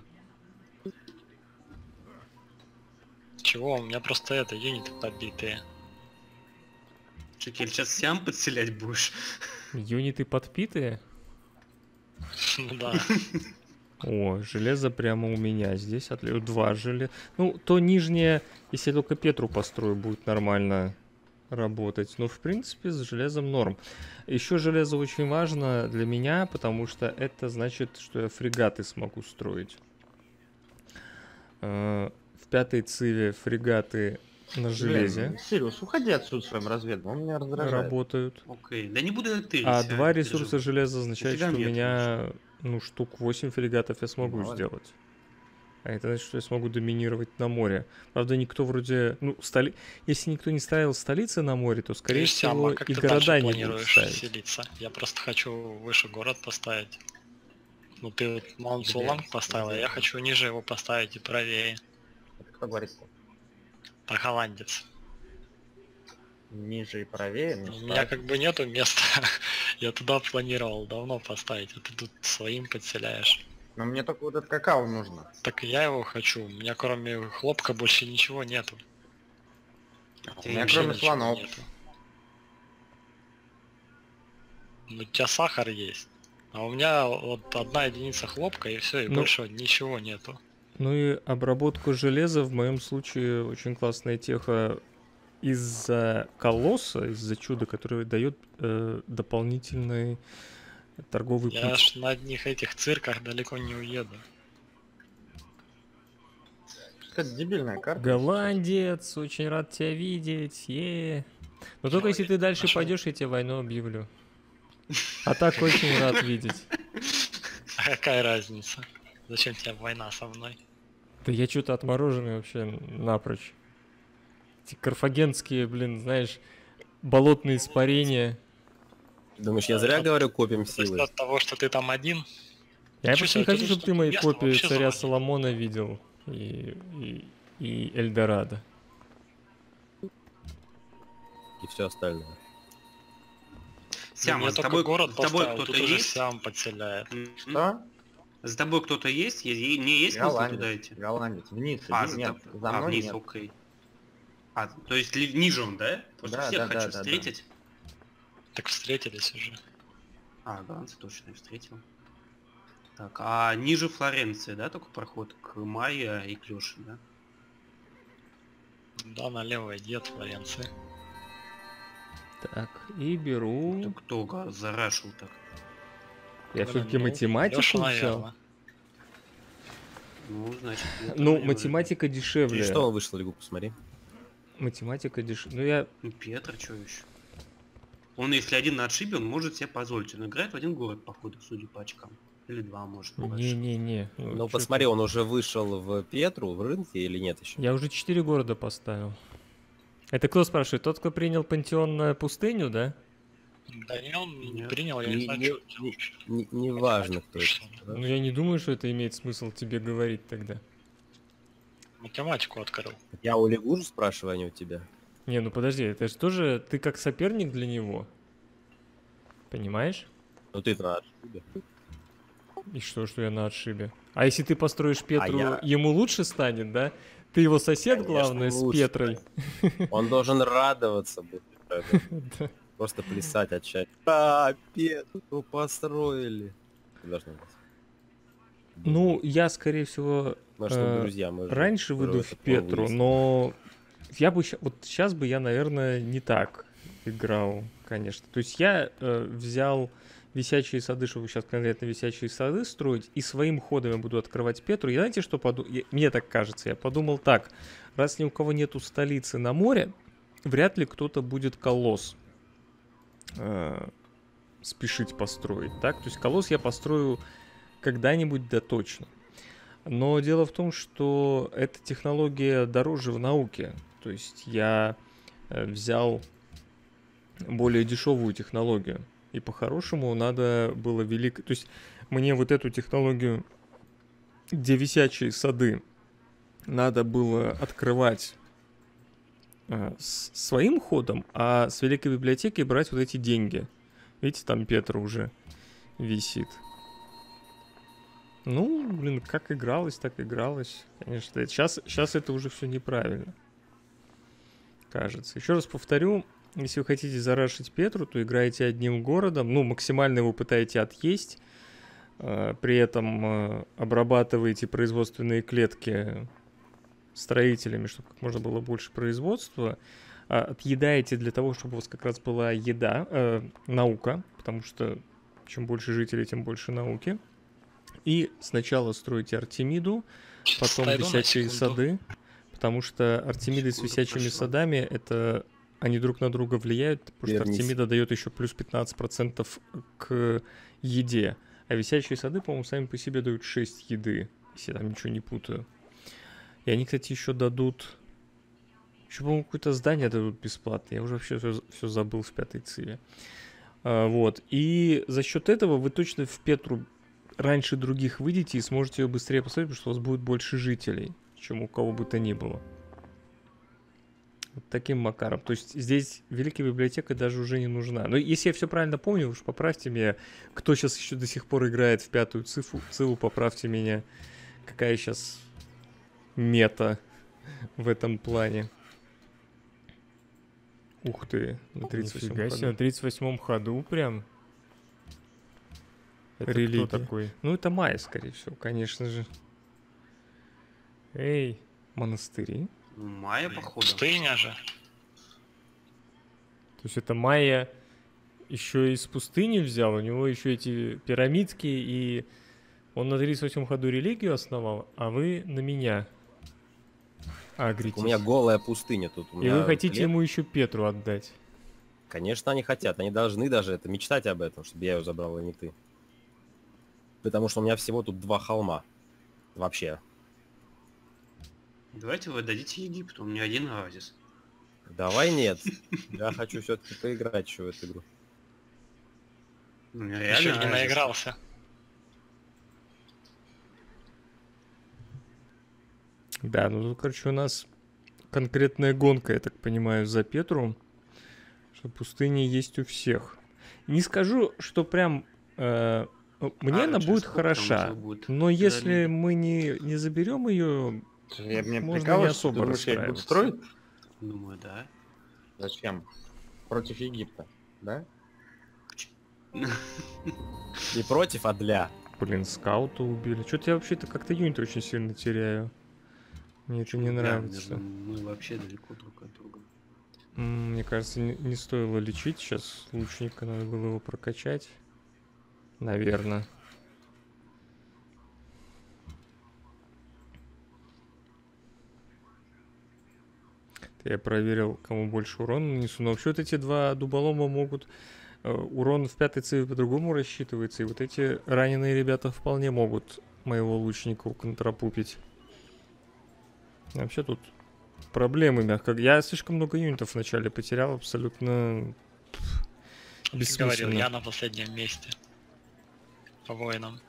Чего? У меня просто это, юниты подбитые. Че, Кель, сейчас сям подселять будешь? Юниты подпитые? Ну да. О, железо прямо у меня. Здесь отлив... два железа. Ну, то нижнее, если я только Петру построю, будет нормально работать. Но, в принципе, с железом норм. Еще железо очень важно для меня, потому что это значит, что я фрегаты смогу строить. Э, В пятой циве фрегаты на железе Блин, Сириус, уходи отсюда своим разведом, он меня раздражает. работают. Окей. Да не буду я тырить. А а, два держу. ресурса железа означает, Нифига что у нет, меня ну штук восемь фрегатов я смогу Молодец. сделать. А это значит, что я смогу доминировать на море. Правда, никто вроде... Ну, столи... если никто не ставил столицы на море, то, скорее Видишь, Сяма, всего, как и ты города дальше не будут планируешь ставить. селиться? Я просто хочу выше город поставить. Ну ты вот Маунт Где? Суланг поставил, а Где? я хочу ниже его поставить и правее. Это кто говорит? Про голландец. Ниже и правее? У ну, меня ставь. как бы нету места. Я туда планировал давно поставить, а ты тут своим подселяешь. Но мне только вот этот какао нужно. Так и я его хочу. У меня кроме хлопка больше ничего нету. У меня Вообще кроме ничего слонов. нету. Ну у тебя сахар есть. А у меня вот одна единица хлопка и все, и Ну, больше ничего нету. Ну и обработку железа в моем случае очень классная теха из-за колосса, из-за чуда, который дает э, дополнительный торговый Я путь. аж на одних этих цирках далеко не уеду. Какая-то дебильная карта. Голландец, очень рад тебя видеть, е. Но только если ты дальше Нашел. пойдешь, я тебе войну объявлю. А так очень рад видеть. А какая разница? Зачем тебе война со мной? Да я что-то отмороженный вообще напрочь. Эти карфагенские, блин, знаешь, болотные испарения. Думаешь, я зря От- говорю, копим То есть силы? от того, что ты там один, Я Ничего просто себе, не хочу, тут чтобы ты столько мои места копии вообще царя завалили. Соломона видел и, и, и Эльдорадо. И все остальное. Сяма, я с только тобой, город с тобой поставил, кто-то тут уже есть? Сям подселяет. М, Что? За тобой кто-то есть? Е- е- Не есть смысл Голландец. туда идти? Голландец. Вниз иди. А, за, Нет, тоб- за а, мной вниз, нет. окей. А, то есть ли- ниже он, да? Просто Да, всех да, хочу да, да, да. встретить. Так встретились уже. А, голландца точно встретил. Так, а ниже Флоренции, да, только проход к Майя и к Лёше, да? Да, налево иди от Флоренции. Так, и беру... Ты кто га- зарашил так? Я Блин, все-таки ну, математику Лёша, взял. наверно. Ну, значит... я Ну, тоже математика И дешевле. что он вышел, Лигу, посмотри. Математика дешевле. Ну, я... Ну, Петр, что еще? Он, если один на отшибе, он может себе позволить. Он играет в один город, походу, судя по очкам. Или два, может, больше. Не-не-не. Ну, чё посмотри, ты. он уже вышел в Петру, в рынке или нет еще? Я уже четыре города поставил. Это кто спрашивает? Тот, кто принял пантеон на пустыню, да? Да не, он не Нет. принял, я Не- не знаю, не- что не- Не, не важно, кто это. да. Ну, я не думаю, что это имеет смысл тебе говорить тогда. математику открыл. Я у Лигужу спрашиваю, а не у тебя. Не, ну подожди, это же тоже ты как соперник для него. Понимаешь? Ну ты на отшибе. И что, что я на отшибе? А если ты построишь Петру, я- ему лучше станет, да? Ты его сосед, Конечно, главное, с лучше Петрой. Он должен радоваться будет. Да. Просто плясать от счастья. А, Петру построили. Должно быть. Ну, я, скорее всего, Мы же э, друзья, мы же раньше уже выйду это в Петру, выяснили. но я бы ща- вот сейчас бы я, наверное, не так играл, конечно. То есть я э, взял висячие сады, чтобы сейчас конкретно висячие сады строить, и своим ходом я буду открывать Петру. И знаете, что подумал? Мне так кажется, я подумал так: раз ни у кого нету столицы на море, вряд ли кто-то будет колосс э, спешить построить, так? То есть колосс я построю когда-нибудь, да точно. Но дело в том, что эта технология дороже в науке. То есть я э, взял более дешевую технологию. И по-хорошему надо было велик... То есть мне вот эту технологию, где висячие сады, надо было открывать э, с своим ходом, а с великой библиотеки брать вот эти деньги. Видите, там Петр уже висит. Ну, блин, как игралось, так игралось. Конечно, сейчас, сейчас это уже все неправильно. Кажется. Еще раз повторю, если вы хотите зарашить Петру, то играете одним городом, ну, максимально его пытаете отъесть, э, при этом э, обрабатываете производственные клетки строителями, чтобы как можно было больше производства, а, отъедаете для того, чтобы у вас как раз была еда, э, наука, потому что чем больше жителей, тем больше науки. И сначала строите Артемиду, потом Отойду на висячие секунду. сады, потому что Артемиды с Секунду висячими прошла. садами, это они друг на друга влияют, потому что Вернись. Артемида дает еще плюс пятнадцать процентов к еде, а висячие сады, по-моему, сами по себе дают шесть еды, если я там ничего не путаю. И они, кстати, еще дадут... Еще, по-моему, какое-то здание дадут бесплатно. Я уже вообще все, забыл в пятой циве. А, вот. И за счет этого вы точно в Петру раньше других выйдете и сможете ее быстрее построить, потому что у вас будет больше жителей, чем у кого бы то ни было. Вот таким макаром. То есть здесь Великая Библиотека даже уже не нужна. Но если я все правильно помню, уж поправьте меня. Кто сейчас еще до сих пор играет в пятую цифу, циву, поправьте меня. Какая сейчас мета в этом плане. Ух ты, на тридцать восьмом Нифига себе, ходу. на тридцать восьмом ходу прям. Это Религия. кто такой? Ну, это майя, скорее всего, конечно же. Эй, Монастыри. Майя, походу. Пустыня же. то есть это майя еще из пустыни взял, у него еще эти пирамидки, и он на тридцать восьмом ходу религию основал, а вы на меня агритесь. У меня голая пустыня тут. У И меня вы хотите хлеб. ему еще Петру отдать. Конечно, они хотят. Они должны даже это мечтать об этом, чтобы я ее забрал, а не ты. Потому что у меня всего тут два холма. Вообще. Давайте вы дадите Египту, у меня один оазис. Давай нет. Я хочу все-таки поиграть еще в эту игру. У меня Еще реально не оазис. наигрался. Да, ну тут, короче, у нас конкретная гонка, я так понимаю, за Петру. Что пустыни есть у всех. Не скажу, что прям... э, мне А, она через будет сколько там хороша. уже будет Но если пирамида? мы не, не заберем ее, Я мне Можно не прикалываюсь, особо ты думаешь, я их буду расстраиваться. строить? Думаю, да. Зачем? Против Египта, да? Не против, а для. блин, скаута убили. Что-то я вообще-то как-то юнит очень сильно теряю. Мне это не Да, нравится. между- Мы вообще далеко друг от друга. М, Мне кажется, не, не стоило лечить сейчас лучника, надо было его прокачать. Наверное. Я проверил, кому больше урона нанесу. Но вообще вот эти два дуболома могут... э, Урон в пятой циве по-другому рассчитывается. И вот эти раненые ребята вполне могут моего лучника уконтрапупить. Вообще тут проблемы, мягко. Я слишком много юнитов вначале потерял, абсолютно пф, Говорил, бессмысленно. я на последнем месте. По воинам.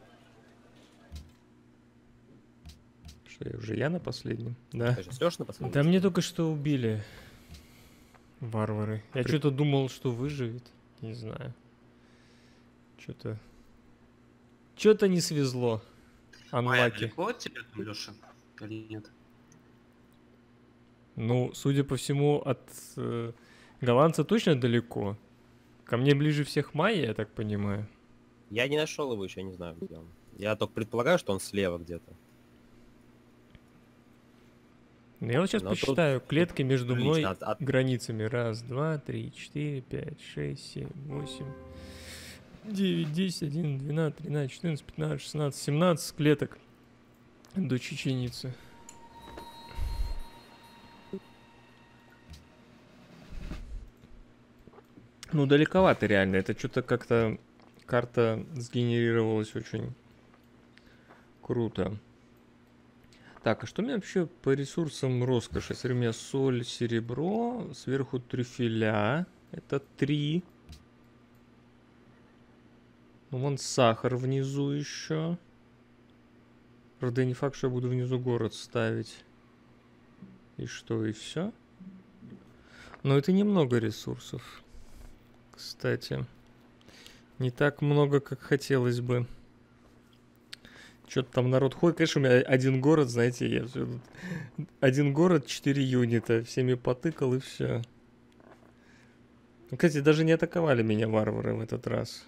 Что, я уже я на последнем? Да. Ты же Лёш на последнем? Да мне только что убили варвары. Я При- что-то думал, что выживет. Не знаю. Что-то... Что-то не свезло. Майя Анлаки. далеко от тебя, там, Лёша? Или нет? Ну, судя по всему, от э, голландца точно далеко. Ко мне ближе всех майя, я так понимаю. Я не нашел его еще, не знаю, где он. Я только предполагаю, что он слева где-то. Ну, я вот сейчас Но тут посчитаю клетки между мной Лично от- от- границами. Раз, два, три, четыре, пять, шесть, семь, восемь, девять, десять, один, двенадцать, тринадцать, четырнадцать, пятнадцать, шестнадцать, семнадцать клеток до чеченицы. Ну, далековато реально. Это что-то как-то карта сгенерировалась очень круто. Так, а что у меня вообще по ресурсам роскоши? Смотри, у меня соль, серебро, сверху трюфеля. Это три. Ну, вон сахар внизу еще. Правда, не факт, что я буду внизу город ставить. И что, и все? Но это немного ресурсов. Кстати, не так много, как хотелось бы. Что-то там народ ходит. Конечно, у меня один город, знаете, я все тут... Один город, четыре юнита. Всеми потыкал и все. Кстати, даже не атаковали меня варвары в этот раз.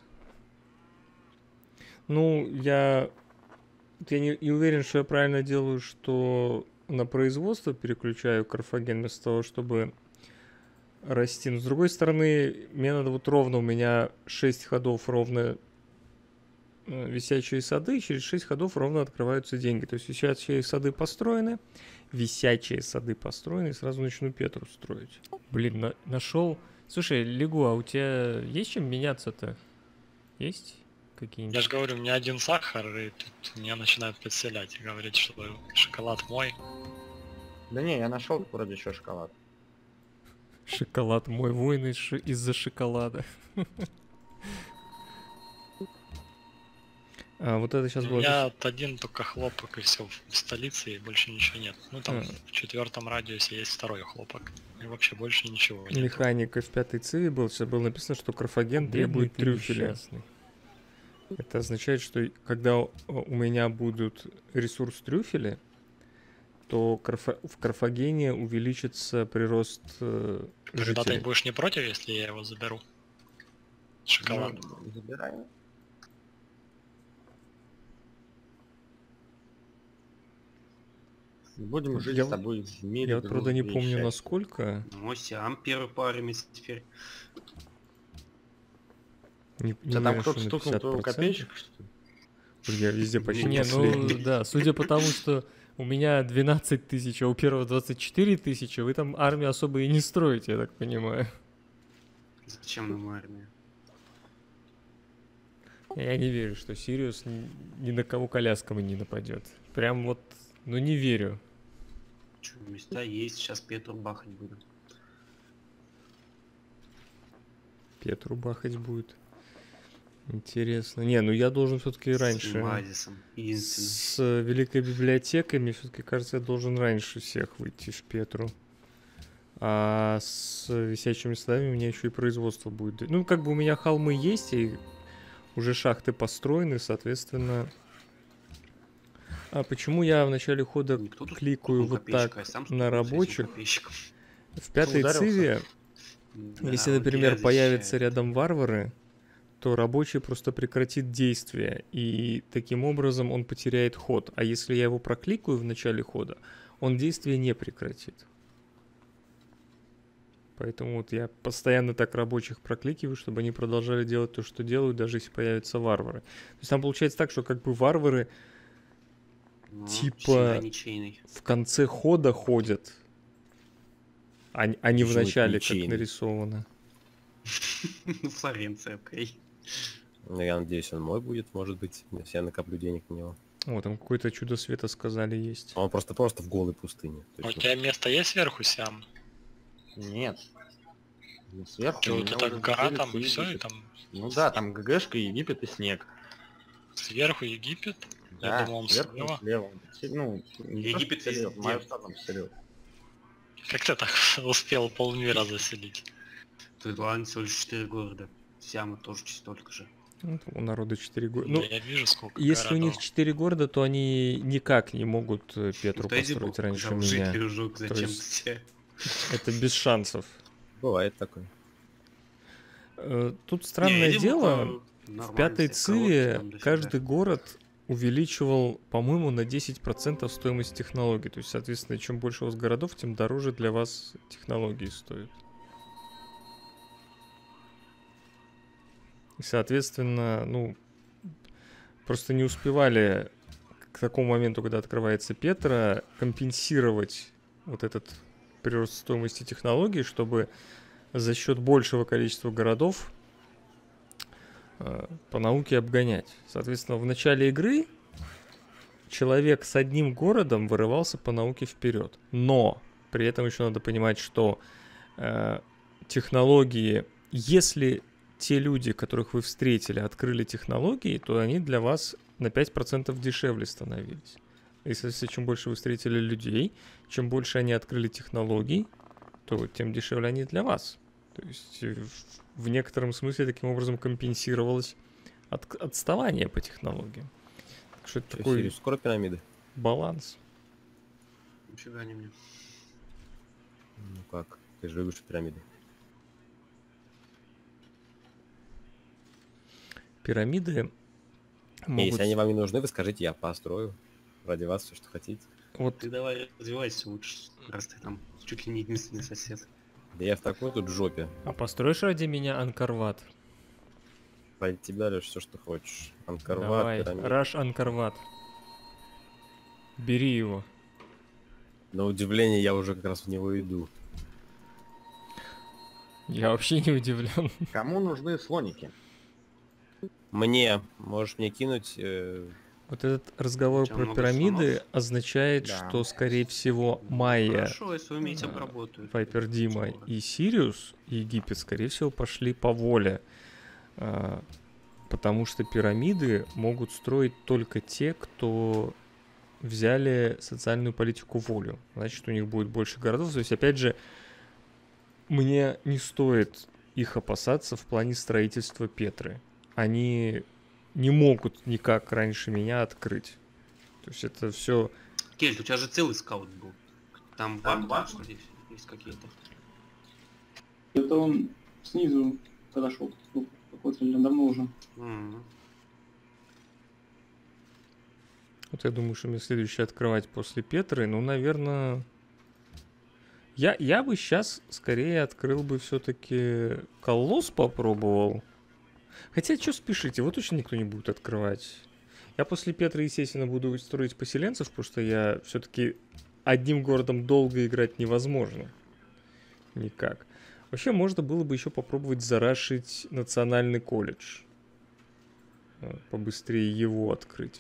Ну, я... Я не, не уверен, что я правильно делаю, что на производство переключаю Карфаген вместо того, чтобы расти. Но с другой стороны, мне надо вот ровно, у меня шесть ходов ровно э, висячие сады, и через шесть ходов ровно открываются деньги. То есть висячие сады построены, висячие сады построены, и сразу начну Петру строить. Блин, на- нашел... Слушай, Лигу, а у тебя есть чем меняться-то? Есть какие-нибудь? Я же говорю, у меня один сахар, и тут меня начинают подселять и говорить, что шоколад мой. Да не, я нашел вроде еще шоколад. Шоколад мой, воин из ши- из-за шоколада. А, вот это сейчас У было... меня один только хлопок и все в столице, и больше ничего нет. Ну там А. в четвертом радиусе есть второй хлопок. И вообще больше ничего нет. Механика в пятой циве был, сейчас было написано, что Карфаген требует ты трюфеля. несчастный. Это означает, что и- когда у у меня будут ресурс трюфеля, то Карфа- в Карфагене увеличится прирост э, Тогда ты жителей. будешь не против, если я его заберу? Шоколад. Ну, забираем. Будем жить Я с вот- тобой в мире. Я вот, правда, не дружбе и помню, счастье. насколько. Ну, Сиам первый парами теперь. Не, не Тебя там уверен, кто-то что на стукнул твоего пятьдесят процентов. копейщика, что ли? Блин, я везде почти Не, не, ну последний. да, судя по тому, что у меня двенадцать тысяч, а у первого двадцать четыре тысячи, вы там армию особо и не строите, я так понимаю. Зачем нам армия? Я не верю, что Сириус ни, ни на кого колясками не нападет. Прям вот, ну не верю. Чё, места есть, сейчас Петру бахать будем. Петру бахать будет. Интересно. Не, ну я должен все-таки С раньше. Мазисом, единственным. С э, Великой Библиотекой, мне все-таки кажется, я должен раньше всех выйти в Петру. А с висячими садами у меня еще и производство будет. Ну, как бы у меня холмы есть, и уже шахты построены, соответственно. А почему я в начале хода Никто тут кликаю стукнул вот копейщика, так я сам на стукнул с этим рабочих? копейщиком. В пятой ударился? циве, Да, если, он например, тебя появятся защищает. рядом варвары, то рабочий просто прекратит действие, и таким образом он потеряет ход. А если я его прокликаю в начале хода, он действие не прекратит. Поэтому вот я постоянно так рабочих прокликиваю, чтобы они продолжали делать то, что делают, даже если появятся варвары. То есть там получается так, что как бы варвары Ну, типа- всегда ничейный. в конце хода ходят, а, н- а не в Почему это начале, как ничейный? нарисовано. Ну, Флоренция, окей. Ну, я надеюсь, он мой будет, может быть, если я накоплю денег на него. О, там какое-то чудо света сказали есть. А он просто-просто в голой пустыне. То У есть, ну, тебя место есть сверху, Сиам? Нет. Ну, сверху Чё, у вот меня это уже гора находится там и все, и Египет. там Ну да, там ГГшка, Египет и снег. сверху Египет? Да, Я думал, он сверху слева. слева. Се- Ну, не то, Египет что слева, везде. в мою сторону поселил. Как ты так успел полмира заселить? Тут ладно, всего лишь четыре города. Сиама тоже столько же. Ну, там у народа четыре города. Да Ну, я вижу, сколько если у них городов. четыре города, то они никак не могут э, Петру Да иди построить бог, раньше когда уже меня. движок, зачем есть- тебе? Это без шансов. бывает такое. Э, Тут Не, странное иди бог, дело, а, в нормально пятой себе, циве колодцы там дофига. каждый город увеличивал, по-моему, на десять процентов стоимость технологий. То есть, соответственно, чем больше у вас городов, тем дороже для вас технологии стоят. И, соответственно, ну, просто не успевали к такому моменту, когда открывается Петра, компенсировать вот этот прирост стоимости технологий, чтобы за счет большего количества городов э, по науке обгонять. Соответственно, в начале игры человек с одним городом вырывался по науке вперед. Но при этом еще надо понимать, что э, технологии, если те люди, которых вы встретили, открыли технологии, то они для вас на пять процентов дешевле становились. И, соответственно, чем больше вы встретили людей, чем больше они открыли технологий, то тем дешевле они для вас. То есть э, в- в некотором смысле таким образом компенсировалось от- отставание по технологиям. Так что это Чё, такой Сириус, скоро пирамиды? баланс. Нифига не мне. Ну как? Ты же любишь пирамиды. Пирамиды Не, могут... если они вам не нужны, вы скажите, я построю. Ради вас все, что хотите. Вот Ты давай развивайся лучше, раз ты там чуть ли не единственный сосед. Да я в такой тут жопе. А построишь ради меня Анкарват? Ради тебя лишь все, что хочешь. Анкарват, Давай, пирамид. Раш Анкарват. Бери его. На удивление, я уже как раз в него иду. Я вообще не удивлен. Кому нужны слоники? Мне, можешь мне кинуть... э, Вот этот разговор У тебя про много пирамиды слонов? означает, Да. что, скорее всего, Майя, Хорошо, если умеете э, обработать. Вайпер Дима и Сириус, и Египет, скорее всего, пошли по воле. А, Потому что пирамиды могут строить только те, кто взяли социальную политику волю. Значит, у них будет больше городов. То есть, опять же, мне не стоит их опасаться в плане строительства Петры. Они не могут никак раньше меня открыть. То есть это все... Кельт, у тебя же целый скаут был. Там баг, что ли, есть какие-то? Это он снизу подошел. Ну, какой-то давно уже. М. Вот я думаю, что мне следующее открывать после Петры. Ну, наверное... Я, я бы сейчас скорее открыл бы все-таки Колосс попробовал. Хотя, что спешите, вот точно никто не будет открывать. Я после Петры, естественно, буду строить поселенцев, потому что я все-таки одним городом долго играть невозможно. Никак. Вообще, можно было бы еще попробовать зарашить национальный колледж. Э, Побыстрее его открыть.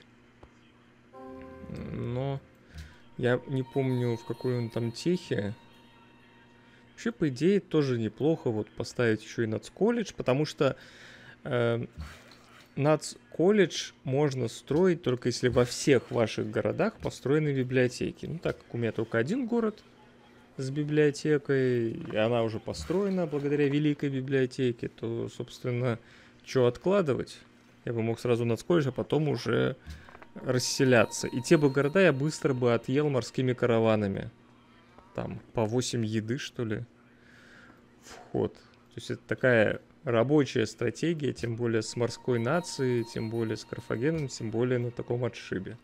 Но я не помню, в какой он там техе. Вообще, по идее, тоже неплохо вот поставить еще и нацколледж, потому что э, нацколледж можно строить только если во всех ваших городах построены библиотеки. Ну, так как у меня только один город с библиотекой, и она уже построена благодаря великой библиотеке, то, собственно, что откладывать? Я бы мог сразу нацколледж, а потом уже расселяться. И те бы города я быстро бы отъел морскими караванами. Там по восемь еды, что ли, вход. То есть это такая рабочая стратегия, тем более с морской нацией, тем более с Карфагеном, тем более на таком отшибе.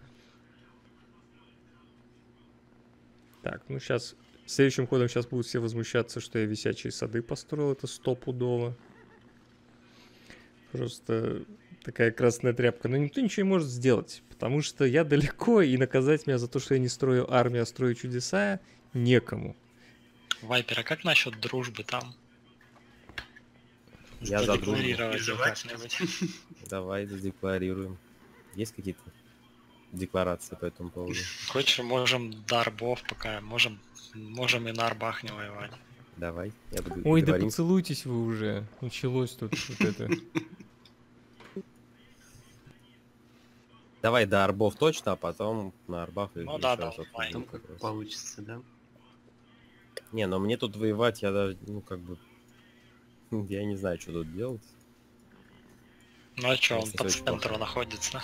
Так, ну сейчас, следующим ходом сейчас будут все возмущаться, что я висячие сады построил, это стопудово. Просто такая красная тряпка. Но никто ничего не может сделать, потому что я далеко, и наказать меня за то, что я не строю армию, а строю чудеса, некому. Вайпер, а как насчет дружбы там? Я за дружбу. Задекларировать её Призывать? как-нибудь. Давай задекларируем. Есть какие-то декларации по этому поводу? Хочешь, можем до арбов пока, можем, можем и на арбах не воевать. Давай, я буду Ой, да договоримся. поцелуйтесь вы уже. Началось тут вот это. Давай до арбов точно, а потом на арбах и Ну ещё да, да, раз обсудим давай. Там вопрос. как получится, да? Не, но мне тут воевать, я даже, ну как бы, я не знаю, что тут делать. Ну а чё, он Если по очень центру плохо. находится.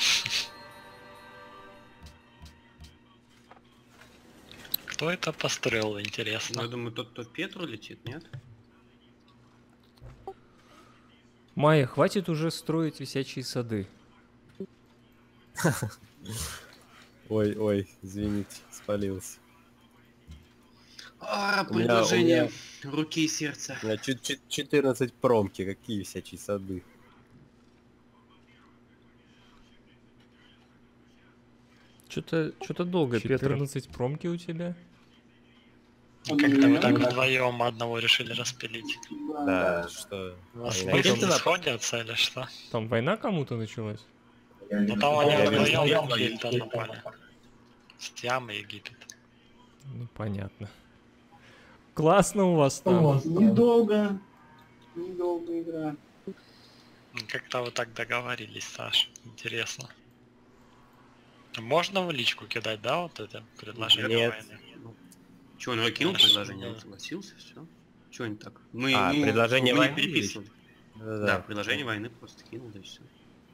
Кто это построил, Ну, я интересно? думаю, тот, кто в Петру летит, нет? Майя, хватит уже строить висячие сады. Ой, ой, извините, спалился. А, У меня- предложение у руки и сердца. У меня чуть- чуть четырнадцать промки, какие висячие сады. Что-то что-то долго, Петр. Четырнадцать. четырнадцать промки у тебя? Как-то вы так вдвоем одного решили распилить. Да, что? У вас Они мысли начали- сходятся или что? Там война кому-то началась? Ну там они Я вдвоем вижу, на Кельта напали. С Ямы Египет. Ну, понятно. Классно у вас там. Недолго. Недолго игра. Ну, как-то вы так договорились, Саш. Интересно. Можно в личку кидать, да, вот это предложение Нет. войны? Че, он кинул Хорошо, предложение, да. он согласился, все. Че они так? Мы, А, ну, предложение мы не войны переписывали. Да, Да, предложение войны просто кинул, да и все.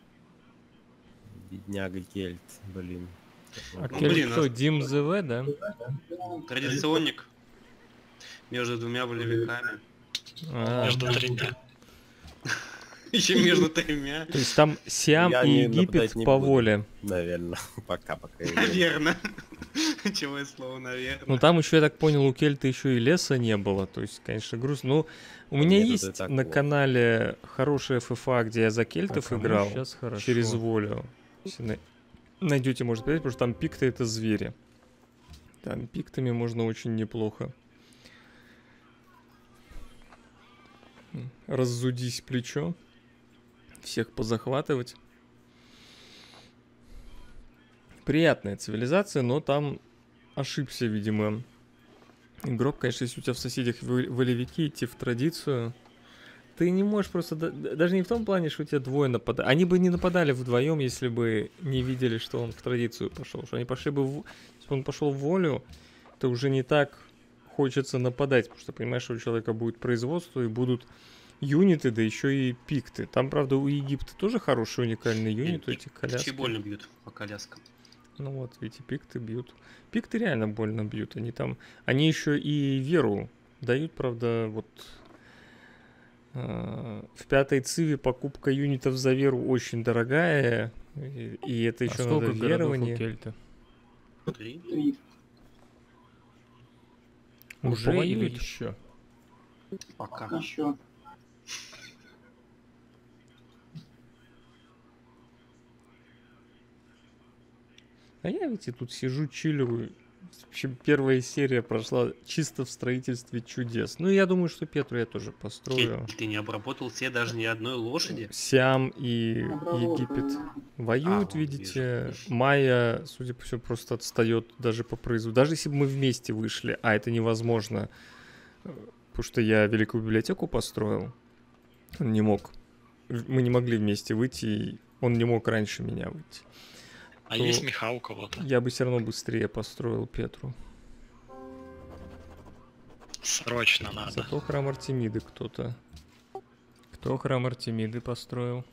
Бедняга Кельт, блин. А Ну, Кель блин, кто, а- Дим ЗВ, да? Традиционник между двумя волевиками. А, Между тремя. Еще между тремя. то есть там Сиам Я и не Египет наблюдать не по буду. воле. Наверное, пока, пока. я не- Наверное. Ключевое слово, наверное. Ну там еще, я так понял, у Кельта еще и леса не было. То есть, конечно, грустно. Ну, у меня Нет, это есть так на плохо. канале хорошая эф эф а, где я за кельтов А кому играл щас хорошо? через волю. Если на- найдете, может, посмотреть, потому что там пикты — это звери. Там пиктами можно очень неплохо. Раззудись плечо. Всех позахватывать. Приятная цивилизация, но там ошибся, видимо, игрок. Конечно, если у тебя в соседях вы- волевики, идти в традицию, ты не можешь просто... да- да- Даже не в том плане, что у тебя двое нападают. Они бы не нападали вдвоем, если бы не видели, что он в традицию пошел. Что они пошли бы... В... Если бы он пошел в волю, то уже не так хочется нападать, потому что понимаешь, что у человека будет производство и будут юниты, да еще и пикты. Там, правда, у Египта тоже хороший уникальный юнит, эти коляски. больно бьют по коляскам. Ну вот, видите, пикты бьют. Пикты реально больно бьют. Они там... Они еще и веру дают, правда, вот... э, в пятой циве покупка юнитов за веру очень дорогая. И, и это А еще сколько надо городов верование. у Кельта? Три. Три. Уже или повоюют. еще? Пока. Еще. А я ведь и тут сижу, чилю. В общем, первая серия прошла чисто в строительстве чудес. Ну, я думаю, что Петру я тоже построю. Кель, ты не обработал все даже ни одной лошади? Сиам и Обработал. Египет воюют, А, вот видите. вижу. Майя, судя по всему, просто отстает даже по производству. Даже если бы мы вместе вышли, а это невозможно, э, потому что я Великую библиотеку построил, он не мог. В- Мы не могли вместе выйти, и он не мог раньше меня выйти. А то- есть меха у кого-то? Я бы все равно быстрее построил Петру. Срочно надо. Зато храм Артемиды кто-то. Кто храм Артемиды построил?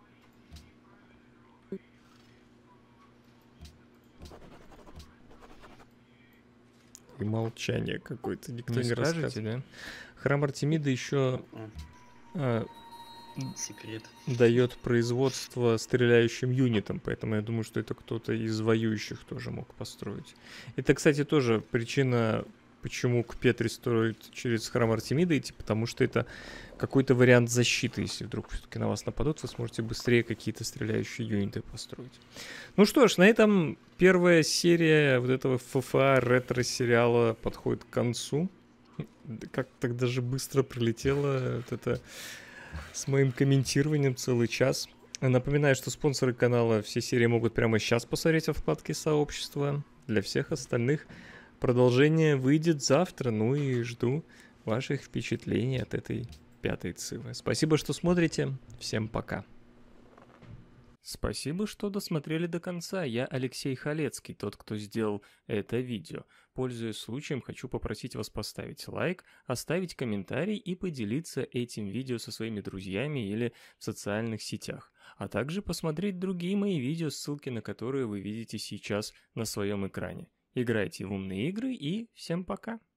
И молчание какое-то, никто Не не, скажете, рассказывает. да? Храм Артемиды еще М, а, Секрет. дает производство стреляющим юнитам, поэтому я думаю, что это кто-то из воюющих тоже мог построить. Это, кстати, тоже причина, почему к Петре строят через храм Артемиды идти, потому что это какой-то вариант защиты. Если вдруг все-таки на вас нападут, вы сможете быстрее какие-то стреляющие юниты построить. Ну что ж, на этом первая серия вот этого эф эф а ретро-сериала подходит к концу. Да как так даже быстро пролетело вот это с моим комментированием целый час. Напоминаю, что спонсоры канала все серии могут прямо сейчас посмотреть во вкладке сообщества. Для всех остальных продолжение выйдет завтра. Ну и жду ваших впечатлений от этой пятой цивы. Спасибо, что смотрите. Всем пока. Спасибо, что досмотрели до конца. Я Алексей Халецкий, тот, кто сделал это видео. Пользуясь случаем, хочу попросить вас поставить лайк, оставить комментарий и поделиться этим видео со своими друзьями или в социальных сетях. А также посмотреть другие мои видео, ссылки на которые вы видите сейчас на своем экране. Играйте в умные игры и всем пока!